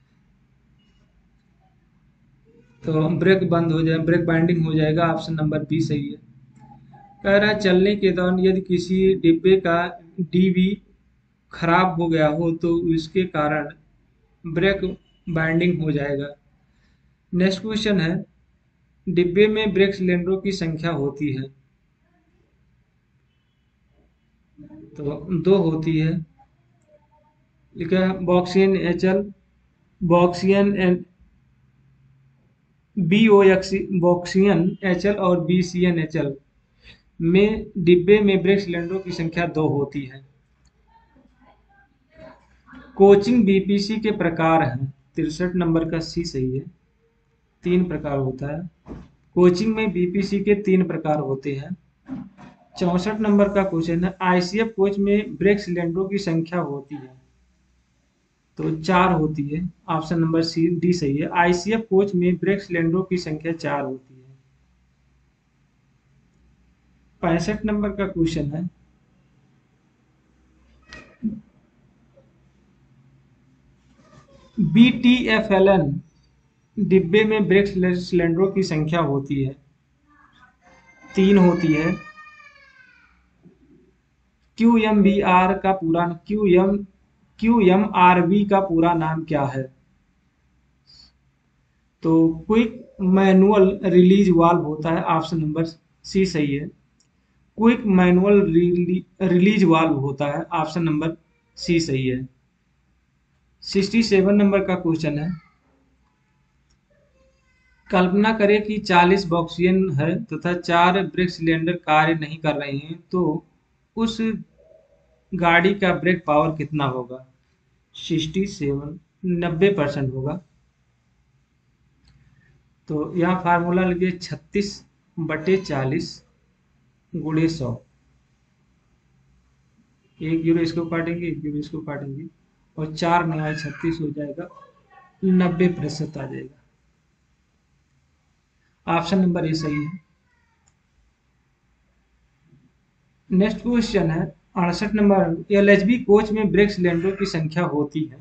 S1: तो ब्रेक बंद हो जाए, ब्रेक बाइंडिंग हो जाएगा। ऑप्शन नंबर बी सही है। कह रहा है, चलने के दौरान यदि किसी डिब्बे का डीबी खराब हो गया हो तो इसके कारण ब्रेक बाइंडिंग हो जाएगा। नेक्स्ट क्वेश्चन है, डिब्बे में ब्रेक सिलेंडरों की संख्या होती है, तो दो होती है। लिखा है, BOXN HL, BOXN and BOXN HL और बीसीएन एचएल में डिब्बे में ब्रेक सिलेंडरों की संख्या दो होती है। कोचिंग बीपीसी के प्रकार हैं। 63 नंबर का सी सही है। तीन प्रकार होता है। कोचिंग में बीपीसी के तीन प्रकार होते हैं। 64 नंबर का क्वेश्चन है, आईसीएफ कोच में ब्रेक सिलेंडरों की संख्या होती है, तो चार होती है। ऑप्शन नंबर सी डी सही है। आईसीएफ कोच में ब्रेक सिलेंडरों की संख्या चार होती है। 65 नंबर का क्वेश्चन है, बीटीएफएलएन डिब्बे में ब्रेक सिलेंडरों की संख्या होती है, तीन होती है। क्यूएमबीआर का पूरा क्यूएमआरबी का पूरा नाम क्या है? तो क्विक मैनुअल रिलीज वाल्व होता है। ऑप्शन नंबर सी सही है। क्विक मैनुअल रिलीज वाल्व होता है। ऑप्शन नंबर सी सही है। 67 नंबर का क्वेश्चन है, कल्पना करें कि 40 बॉक्सियन है तथा चार ब्रेक सिलेंडर कार्य नहीं कर रहे हैं, तो उस गाड़ी का ब्रेक पावर कितना होगा? 67, 90% होगा। तो यहाँ फार्मूला लगे 36/40 गुणे 100। एक जीरो इसको काटेंगे, एक जीरो इसको काटेंगे, और 4×9=36 हो जाएगा, 90% आ जाएगा। ऑप्शन नंबर ए सही है। नेक्स्ट क्वेश्चन है 68 नंबर, एलएचबी कोच में ब्रेक सिलेंडरों की संख्या होती है,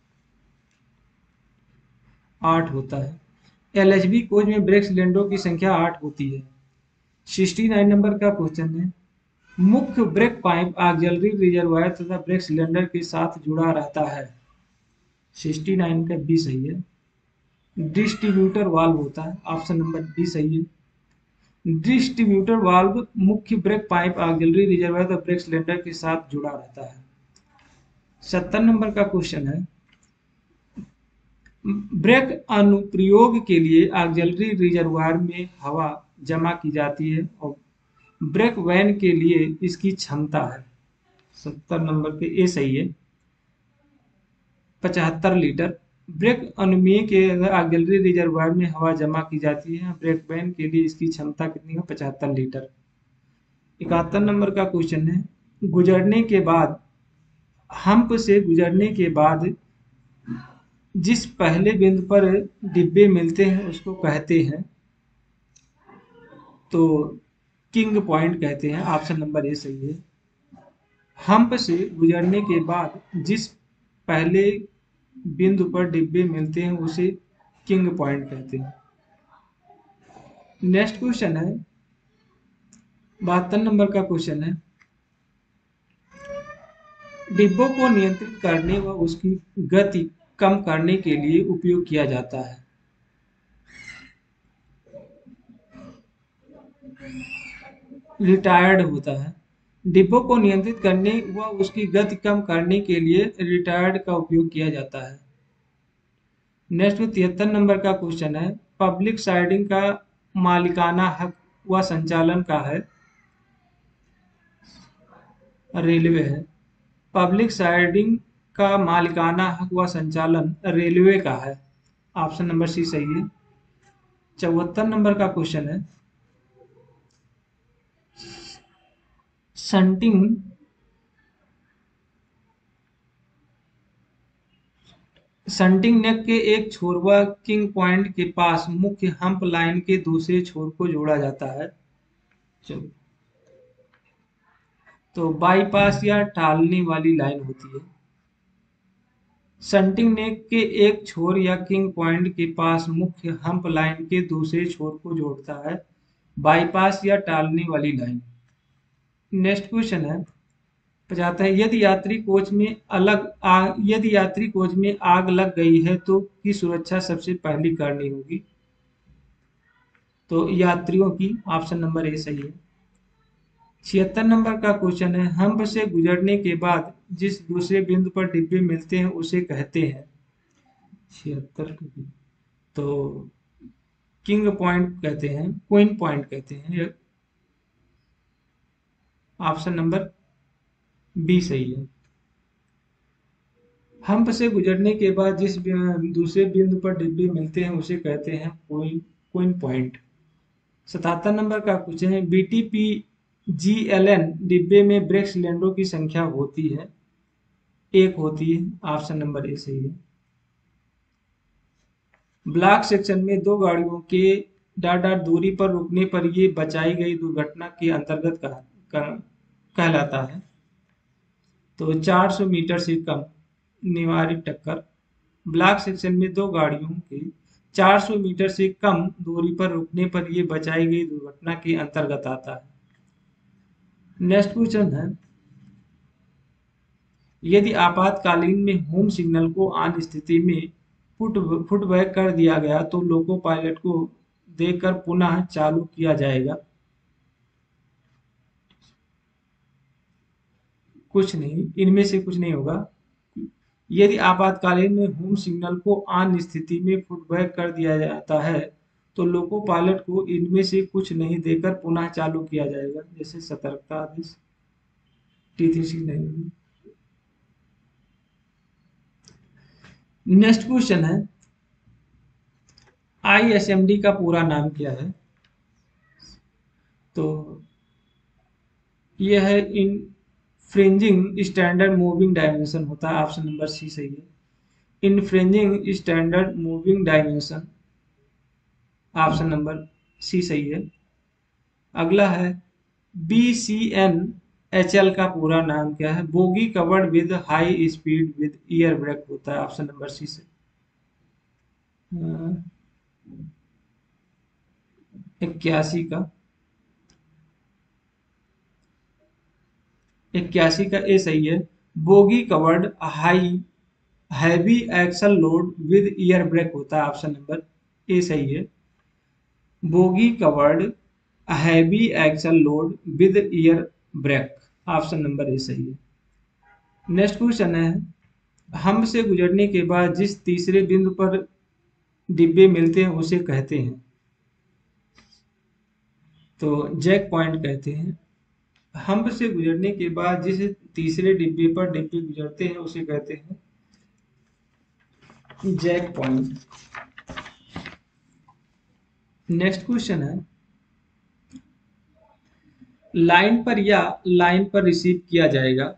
S1: 8 होता है। एलएचबी कोच में ब्रेक सिलेंडरों की संख्या 8 होती है। 69 नंबर का क्वेश्चन है, मुख्य ब्रेक पाइप ऑक्सिलरी रिजर्वायर तथा ब्रेक सिलेंडर के साथ जुड़ा रहता है। 69 का बी सही है। डिस्ट्रीब्यूटर वाल्व होता है। ऑप्शन नंबर बी सही है। डिस्ट्रीब्यूटर वाल्व मुख्य ब्रेक पाइप ऑक्सिलरी रिजर्वायर तथा ब्रेक सिलेंडर के साथ जुड़ा रहता है। 70 नंबर का क्वेश्चन है, ब्रेक अनुप्रयोग के लिए ऑक्सिलरी रिजर्वायर में हवा जमा की जाती है और ब्रेक वैन के लिए इसकी क्षमता है। 70 नंबर पे ए सही है, 75 लीटर। ब्रेक अनुमेय के ऑक्सिलरी रिजर्वायर में हवा जमा की जाती है, ब्रेक वैन के लिए इसकी क्षमता कितनी है? 75 लीटर। 71 नंबर का क्वेश्चन है, गुजरने के बाद, हम्प से गुजरने के बाद जिस पहले बिंदु पर डिब्बे मिलते हैं उसको कहते हैं, तो किंग पॉइंट कहते हैं। ऑप्शन नंबर ए सही है। हम्प से गुजरने के बाद जिस पहले बिंदु पर डिब्बे मिलते हैं उसे किंग पॉइंट कहते हैं। नेक्स्ट क्वेश्चन है, 72 नंबर का क्वेश्चन है, डिब्बों को नियंत्रित करने व उसकी गति कम करने के लिए उपयोग किया जाता है। रिटायर्ड होता है। डिब्बों को नियंत्रित करने व उसकी गति कम करने के लिए रिटायर्ड का उपयोग किया जाता है। नेक्स्ट में 73 नंबर का क्वेश्चन है, पब्लिक साइडिंग का मालिकाना हक व संचालन का है। रेलवे है। पब्लिक साइडिंग का मालिकाना हक व संचालन रेलवे का है। ऑप्शन नंबर सी सही है। 74 नंबर का क्वेश्चन है, संटिंग संटिंग नेक के एक छोर व किंग पॉइंट के पास मुख्य हम्प लाइन के दूसरे छोर को जोड़ा जाता है। चलो, तो बाईपास या टालने वाली लाइन होती है। संटिंग नेक के एक छोर या किंग पॉइंट के पास मुख्य हम्प लाइन के दूसरे छोर को जोड़ता है बाईपास या टालने वाली लाइन। नेक्स्ट क्वेश्चन है, बताता है, यदि यात्री कोच में आग लग गई है तो की सुरक्षा सबसे पहली करनी होगी। तो यात्रियों की। ऑप्शन नंबर ए सही है। 76 नंबर का क्वेश्चन है, हम्प से गुजरने के बाद जिस दूसरे बिंदु पर डिब्बे मिलते हैं उसे कहते हैं। 76 तो किंग पॉइंट कहते हैं, क्वीन पॉइंट कहते हैं। ऑप्शन नंबर बी सही है। हम्प से गुजरने के बाद जिस दूसरे बिंदु पर डिब्बे मिलते हैं उसे कहते हैं क्वीन क्वीन पॉइंट। 77 नंबर का क्वेश्चन है, बीटीपी जीएलएन डिब्बे में ब्रेक सिलेंडरों की संख्या होती है। एक होती है। ऑप्शन नंबर ए सही है। ब्लॉक सेक्शन में दो गाड़ियों के डाट दूरी पर रुकने पर ये बचाई गई दुर्घटना के अंतर्गत कहलाता है। तो 400 मीटर से कम निवारक टक्कर। ब्लॉक सेक्शन में दो गाड़ियों के 400 मीटर से कम दूरी पर रुकने पर यह बचाई गई दुर्घटना के अंतर्गत आता है। नेक्स्ट क्वेश्चन है, यदि आपातकालीन में होम सिग्नल को ऑन स्थिति में फुटबैक कर दिया गया तो लोको पायलट को देकर पुनः चालू किया जाएगा। कुछ नहीं, इनमें से कुछ नहीं होगा। यदि आपातकालीन में होम सिग्नल को ऑन स्थिति में फुटबैक कर दिया जाता है तो लोको पायलट को इनमें से कुछ नहीं देकर पुनः चालू किया जाएगा, जैसे सतर्कता आदेश, टी3 नहीं होगी। नेक्स्ट क्वेश्चन है, आईएसएमडी का पूरा नाम क्या है। तो यह है इनफ्रिंजिंग स्टैंडर्ड मूविंग डायमेंशन होता है। ऑप्शन नंबर सी सही है। Infringing standard moving dimension. Option number C सही है। अगला है, BCNHL का पूरा नाम क्या है। Bogie covered with high speed with air brake होता है। ऑप्शन नंबर सी से। 81 का ए सही है। Bogie covered high heavy axle load with air brake होता है। ऑप्शन नंबर ए सही है। Bogie covered heavy axle load with air brake. Option number A सही है। नेक्स्ट क्वेश्चन है, हम्प से गुजरने के बाद जिस तीसरे बिंदु पर डिब्बे मिलते हैं उसे कहते हैं। तो जैक पॉइंट कहते हैं। हम्प से गुजरने के बाद जिस तीसरे डिब्बे पर डिब्बे गुजरते हैं उसे कहते हैं जैक पॉइंट। नेक्स्ट क्वेश्चन है, लाइन पर या लाइन पर रिसीव किया जाएगा।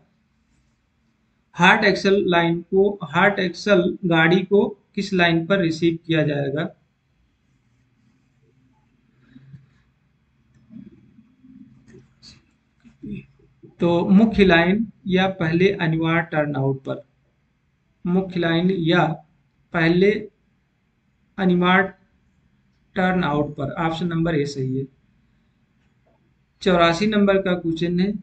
S1: हार्ट एक्सल गाड़ी को किस लाइन पर रिसीव किया जाएगा? तो मुख्य लाइन या पहले अनिवार्य टर्नआउट पर। मुख्य लाइन या पहले अनिवार्य टर्नआउट पर। ऑप्शन नंबर ए सही है। 84 नंबर का क्वेश्चन है,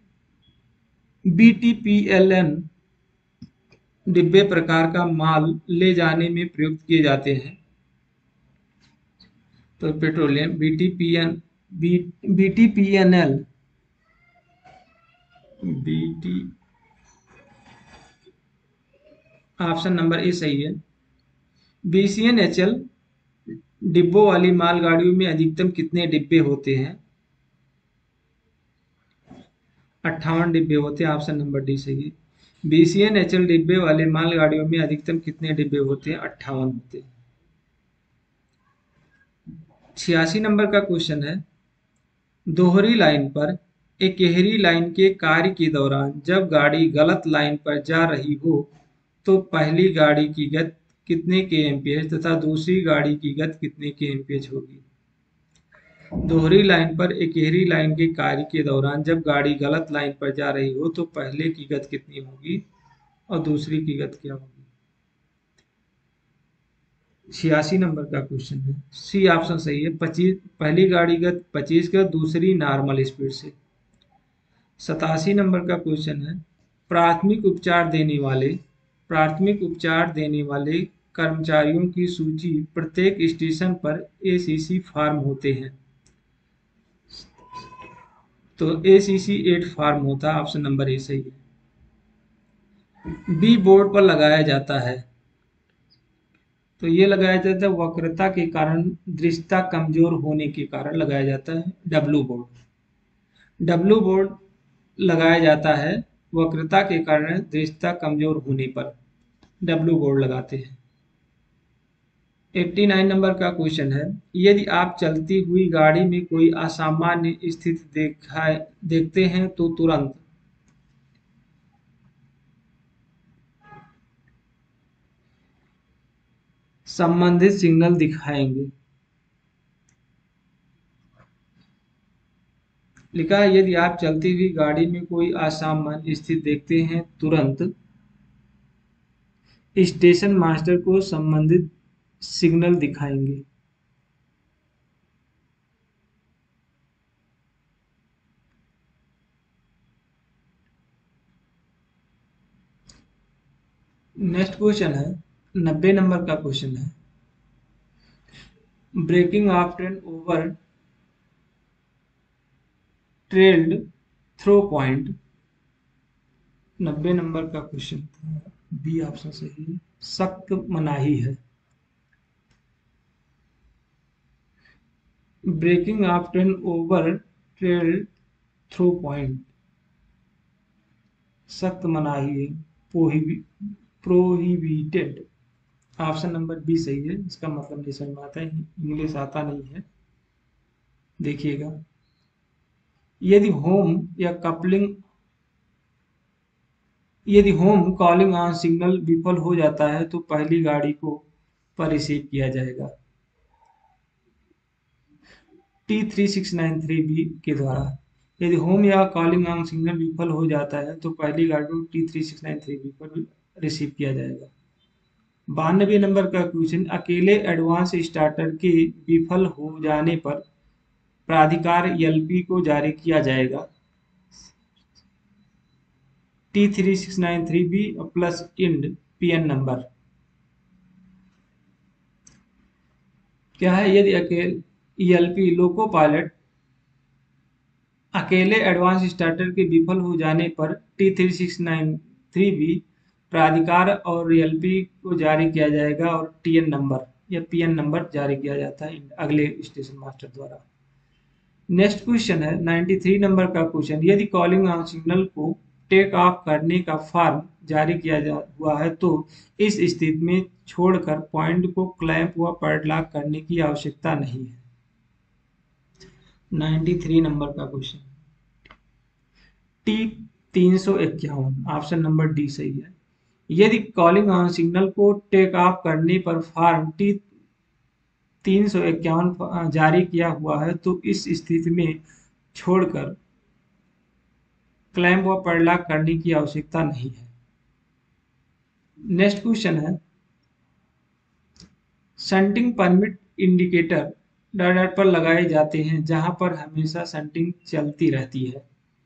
S1: BTPLN डिब्बे प्रकार का माल ले जाने में प्रयुक्त किए जाते हैं। तो petroleum BTPNL BT option number A सही है। BCNHL डिब्बों वाली मालगाड़ियों में अधिकतम कितने डिब्बे होते हैं? 58 डिब्बे होते हैं। ऑप्शन नंबर डी सही है। BCNHL डिब्बे वाले मालगाड़ियों में अधिकतम कितने डिब्बे होते हैं? 58 होते हैं। 86 नंबर का क्वेश्चन है, दोहरी लाइन पर इकहरी लाइन के कार्य के दौरान जब गाड़ी गलत लाइन पर जा रही हो तो पहली गाड़ी की गति कितने kmph तथा दूसरी गाड़ी की गति कितने kmph होगी? दोहरी लाइन पर इकहरी लाइन के कार्य के दौरान जब गाड़ी गलत लाइन पर जा रही हो तो पहले की गति कितनी होगी और दूसरी की गति क्या होगी? 86 नंबर का क्वेश्चन है, सी ऑप्शन सही है। 25 पहली गाड़ी गति 25 का, दूसरी नॉर्मल स्पीड से। 87 नंबर का क्वेश्चन है, प्राथमिक उपचार देने वाले कर्मचारियों की सूची प्रत्येक स्टेशन पर ACC फॉर्म होते हैं। तो ACC 8 फॉर्म होता है। ऑप्शन नंबर ए सही है। बी बोर्ड पर लगाया जाता है। तो ये लगाया जाता है वक्रता के कारण, दृश्यता कमजोर होने के कारण लगाया जाता है डब्लू बोर्ड लगाया जाता है वक्रता के कारण, दृश्यता कमजोर होने पर डब्लू बोर्ड लगाते हैं। 89 नंबर का क्वेश्चन है, यदि आप चलती हुई गाड़ी में कोई असामान्य स्थिति देखते हैं तो तुरंत संबंधित सिग्नल दिखाएंगे। लिखा है, यदि आप चलती हुई गाड़ी में कोई असामान्य स्थिति देखते हैं तुरंत स्टेशन मास्टर को संबंधित सिग्नल दिखाएंगे। नेक्स्ट क्वेश्चन है, 90 नंबर का क्वेश्चन है, braking after an over trailed through point. 90 number का क्वेश्चन था, बी ऑप्शन सही है, सख्त मनाही है। Braking after an over trailed through point सख्त मनाही है, प्रोहिबिटेड। ऑप्शन नंबर बी सही है। इसका मतलब नहीं समझ में आता है, इंग्लिश आता नहीं है, देखिएगा। यदि होम कॉलिंग ऑन सिग्नल विफल हो जाता है तो पहली गाड़ी को पर रिसीव किया जाएगा। T3693B के द्वारा यदि होम या कॉलिंग ऑन सिग्नल विफल हो जाता है तो पहली गाड़ी को T3693B पर रिसीव किया जाएगा। 92 नंबर का क्वेश्चन, अकेले एडवांस स्टार्टर के विफल हो जाने पर प्राधिकार LP को जारी किया जाएगा। T3693B plus end PN number क्या है? यदि ELP लोको पायलट अकेले एडवांस स्टार्टर के विफल हो जाने पर T3693B प्राधिकार और LP को जारी किया जाएगा और TN नंबर या PN नंबर जारी किया जाता है अगले स्टेशन मास्टर द्वारा। नेक्स्ट क्वेश्चन है 93 नंबर का क्वेश्चन, यदि कॉलिंग ऑन सिग्नल को टेक ऑफ करने का फॉर्म जारी किया हुआ है तो इस स्थिति में छोड़कर पॉइंट को क्लैंप व पैडलॉक करने की आवश्यकता नहीं है। 93 नंबर का question, T351, option number D सही है। यदि कॉलिंग ऑन सिग्नल को टेक ऑफ करने पर फॉर्म T351 जारी किया हुआ है तो इस स्थिति में छोड़कर क्लैंप व पैडलॉक करने की आवश्यकता नहीं है। नेक्स्ट क्वेश्चन है, शंटिंग परमिट इंडिकेटर डॉट पर लगाए जाते हैं जहां पर हमेशा शंटिंग चलती रहती है।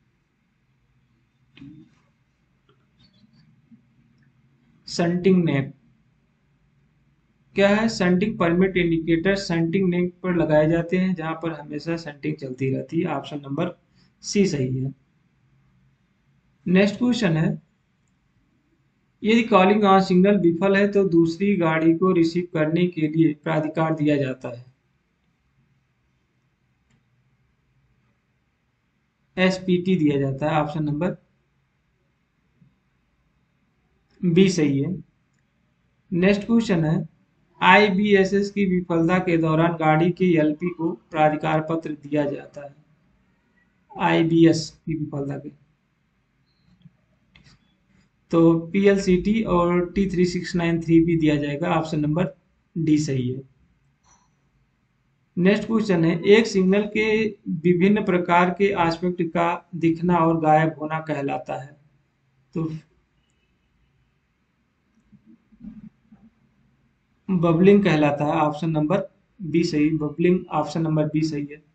S1: शंटिंग नेक क्या है? Shunting permit indicator shunting neck पर लगाए जाते हैं जहां पर हमेशा शंटिंग चलती रहती है। ऑप्शन नंबर सी सही है। नेक्स्ट क्वेश्चन है, यदि कॉलिंग ऑन सिग्नल विफल है तो दूसरी गाड़ी को रिसीव करने के लिए प्राधिकार दिया जाता है। एसपीटी दिया जाता है। ऑप्शन नंबर बी सही है। नेक्स्ट क्वेश्चन है, आईबीएसएस की विफलता के दौरान गाड़ी के एलपी को प्राधिकार पत्र दिया जाता है। आईबीएस की विफलता के तो पीएलसीटी और T3693 भी दिया जाएगा। ऑप्शन नंबर डी सही है। नेक्स्ट क्वेश्चन है, एक सिग्नल के विभिन्न प्रकार के एस्पेक्ट का दिखना और गायब होना कहलाता है। तो बबलिंग कहलाता है। ऑप्शन नंबर बी सही, बबलिंग ऑप्शन नंबर बी सही है।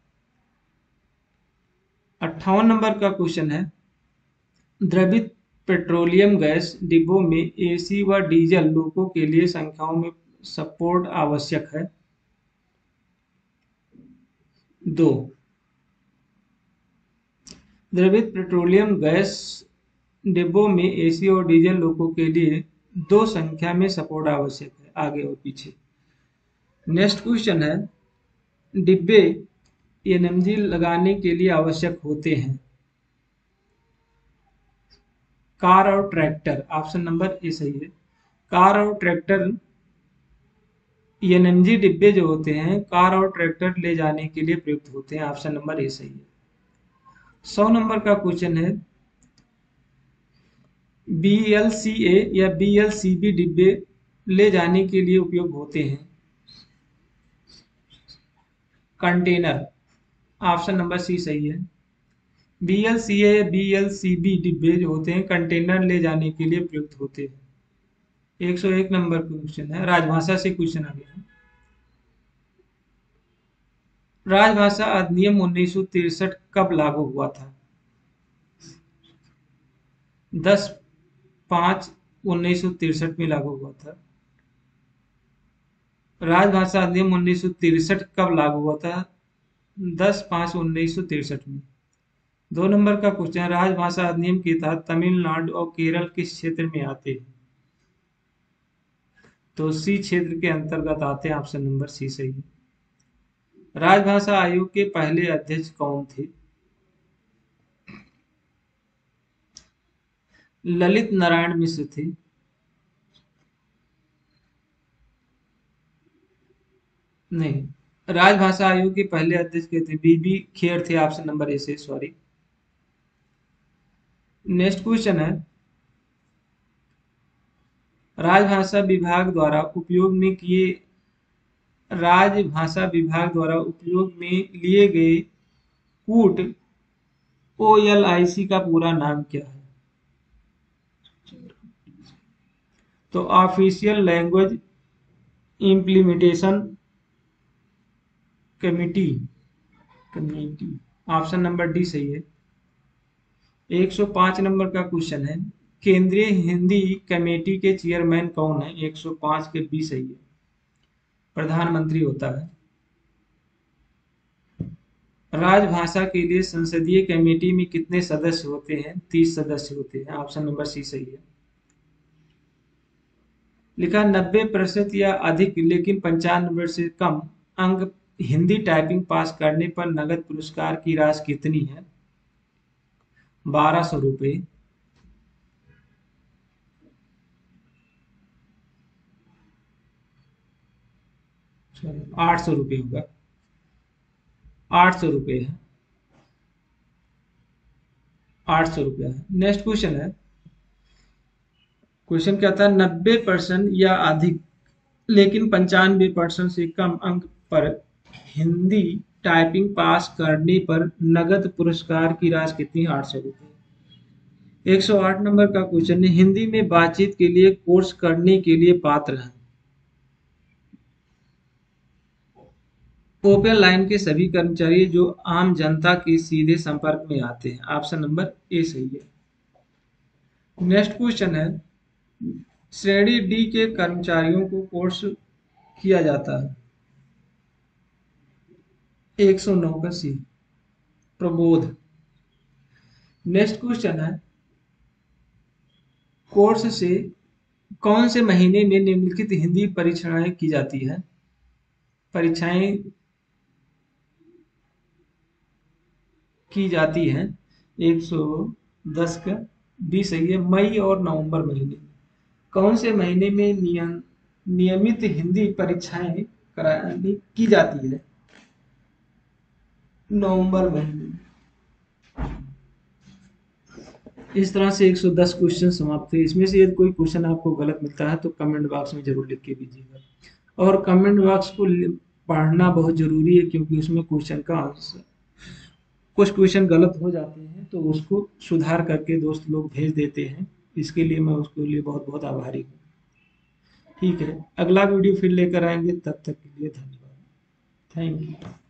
S1: 58 नंबर का क्वेश्चन है, द्रवित पेट्रोलियम गैस डिब्बों में एसी व डीजल लोको के लिए संख्याओं में सपोर्ट आवश्यक है। 2, द्रवित पेट्रोलियम गैस डिब्बों में एसी और डीजल लोको के लिए 2 संख्या में सपोर्ट आवश्यक है, आगे और पीछे। नेक्स्ट क्वेश्चन है, डिब्बे एनएमजी लगाने के लिए आवश्यक होते हैं। कार और ट्रैक्टर, ऑप्शन नंबर ए सही है। कार और ट्रैक्टर एनएमजी डिब्बे जो होते हैं कार और ट्रैक्टर ले जाने के लिए प्रयुक्त होते हैं। ऑप्शन नंबर ए सही है। 100 नंबर का क्वेश्चन है, बीएलसीए या बीएलसीबी डिब्बे ले जाने के लिए उपयोग होते हैं। कंटेनर, ऑप्शन नंबर सी सही है। बीएलसीए या बीएलसीबी डिब्बे जो होते हैं कंटेनर ले जाने के लिए प्रयुक्त होते हैं। 101 नंबर क्वेश्चन है, राजभाषा से क्वेश्चन आ गया है। राजभाषा अधिनियम 1963 कब लागू हुआ था? 10/5/1963 में लागू हुआ था। राजभाषा अधिनियम 1963 कब लागू हुआ था? 10/5/1963 में। 2 नंबर का क्वेश्चन, राजभाषा अधिनियम के तहत तमिलनाडु और केरल किस क्षेत्र में आते हैं? तो सी क्षेत्र के अंतर्गत आते हैं। ऑप्शन नंबर सी सही है। राजभाषा आयोग के पहले अध्यक्ष कौन थे? ललित नारायण मिश्र थे। नहीं, राजभाषा आयोग के पहले अध्यक्ष के थे, बीबी खेर थे। ऑप्शन नंबर ए से, सॉरी। नेक्स्ट क्वेश्चन है, राजभाषा विभाग द्वारा उपयोग में किए राजभाषा विभाग द्वारा उपयोग में लिए गए कूट ओएलआईसी का पूरा नाम क्या है? तो official language implementation committee committee option number D सही है। 105 नंबर का क्वेश्चन है, केंद्रीय हिंदी कमेटी के चेयरमैन कौन है? 105 के बी सही है, प्रधानमंत्री होता है। राजभाषा के लिए संसदीय कमेटी में कितने सदस्य होते हैं? 30 सदस्य होते हैं। ऑप्शन नंबर सी सही है। लिखा 90% या अधिक लेकिन 95 से कम अंक हिंदी टाइपिंग पास करने पर नगद पुरस्कार की राशि कितनी है? 1200 रुपये। 800 रुपये होगा। 800 रुपये है। 800 रुपया है। नेक्स्ट क्वेश्चन है, क्वेश्चन क्या था, 90% या अधिक लेकिन 95% से कम अंक पर हिंदी टाइपिंग पास करने पर नगद पुरस्कार की राशि कितनी? 800 रुपये। 108 नंबर का क्वेश्चन है, हिंदी में बातचीत के लिए कोर्स करने के लिए पात्र हैं ओपन लाइन के सभी कर्मचारी जो आम जनता के सीधे संपर्क में आते हैं। ऑप्शन नंबर ए सही है। नेक्स्ट क्वेश्चन है, श्रेणी डी के कर्मचारियों को कोर्स किया जाता है। 109 का सी, प्रबोध। नेक्स्ट क्वेश्चन है, कोर्स से कौन से महीने में निम्नलिखित हिंदी परीक्षाएं की जाती है? परीक्षाएं की जाती हैं 110 का बी सही है, मई और नवंबर महीने में। कौन से महीने में नियमित हिंदी परीक्षाएं करानी की जाती है? नवंबर महीने में। इस तरह से 110 क्वेश्चन समाप्त हुए। इसमें से यदि कोई क्वेश्चन आपको गलत मिलता है तो कमेंट बॉक्स में जरूर लिख के दीजिएगा। और कमेंट बॉक्स को पढ़ना बहुत जरूरी है, क्योंकि उसमें क्वेश्चन का आंसर, कुछ क्वेश्चन गलत हो जाते हैं तो उसको सुधार करके दोस्त लोग भेज देते हैं। इसके लिए मैं उसके लिए बहुत बहुत आभारी हूँ। ठीक है, अगला वीडियो फिर लेकर आएंगे, तब तक के लिए धन्यवाद। Thank you.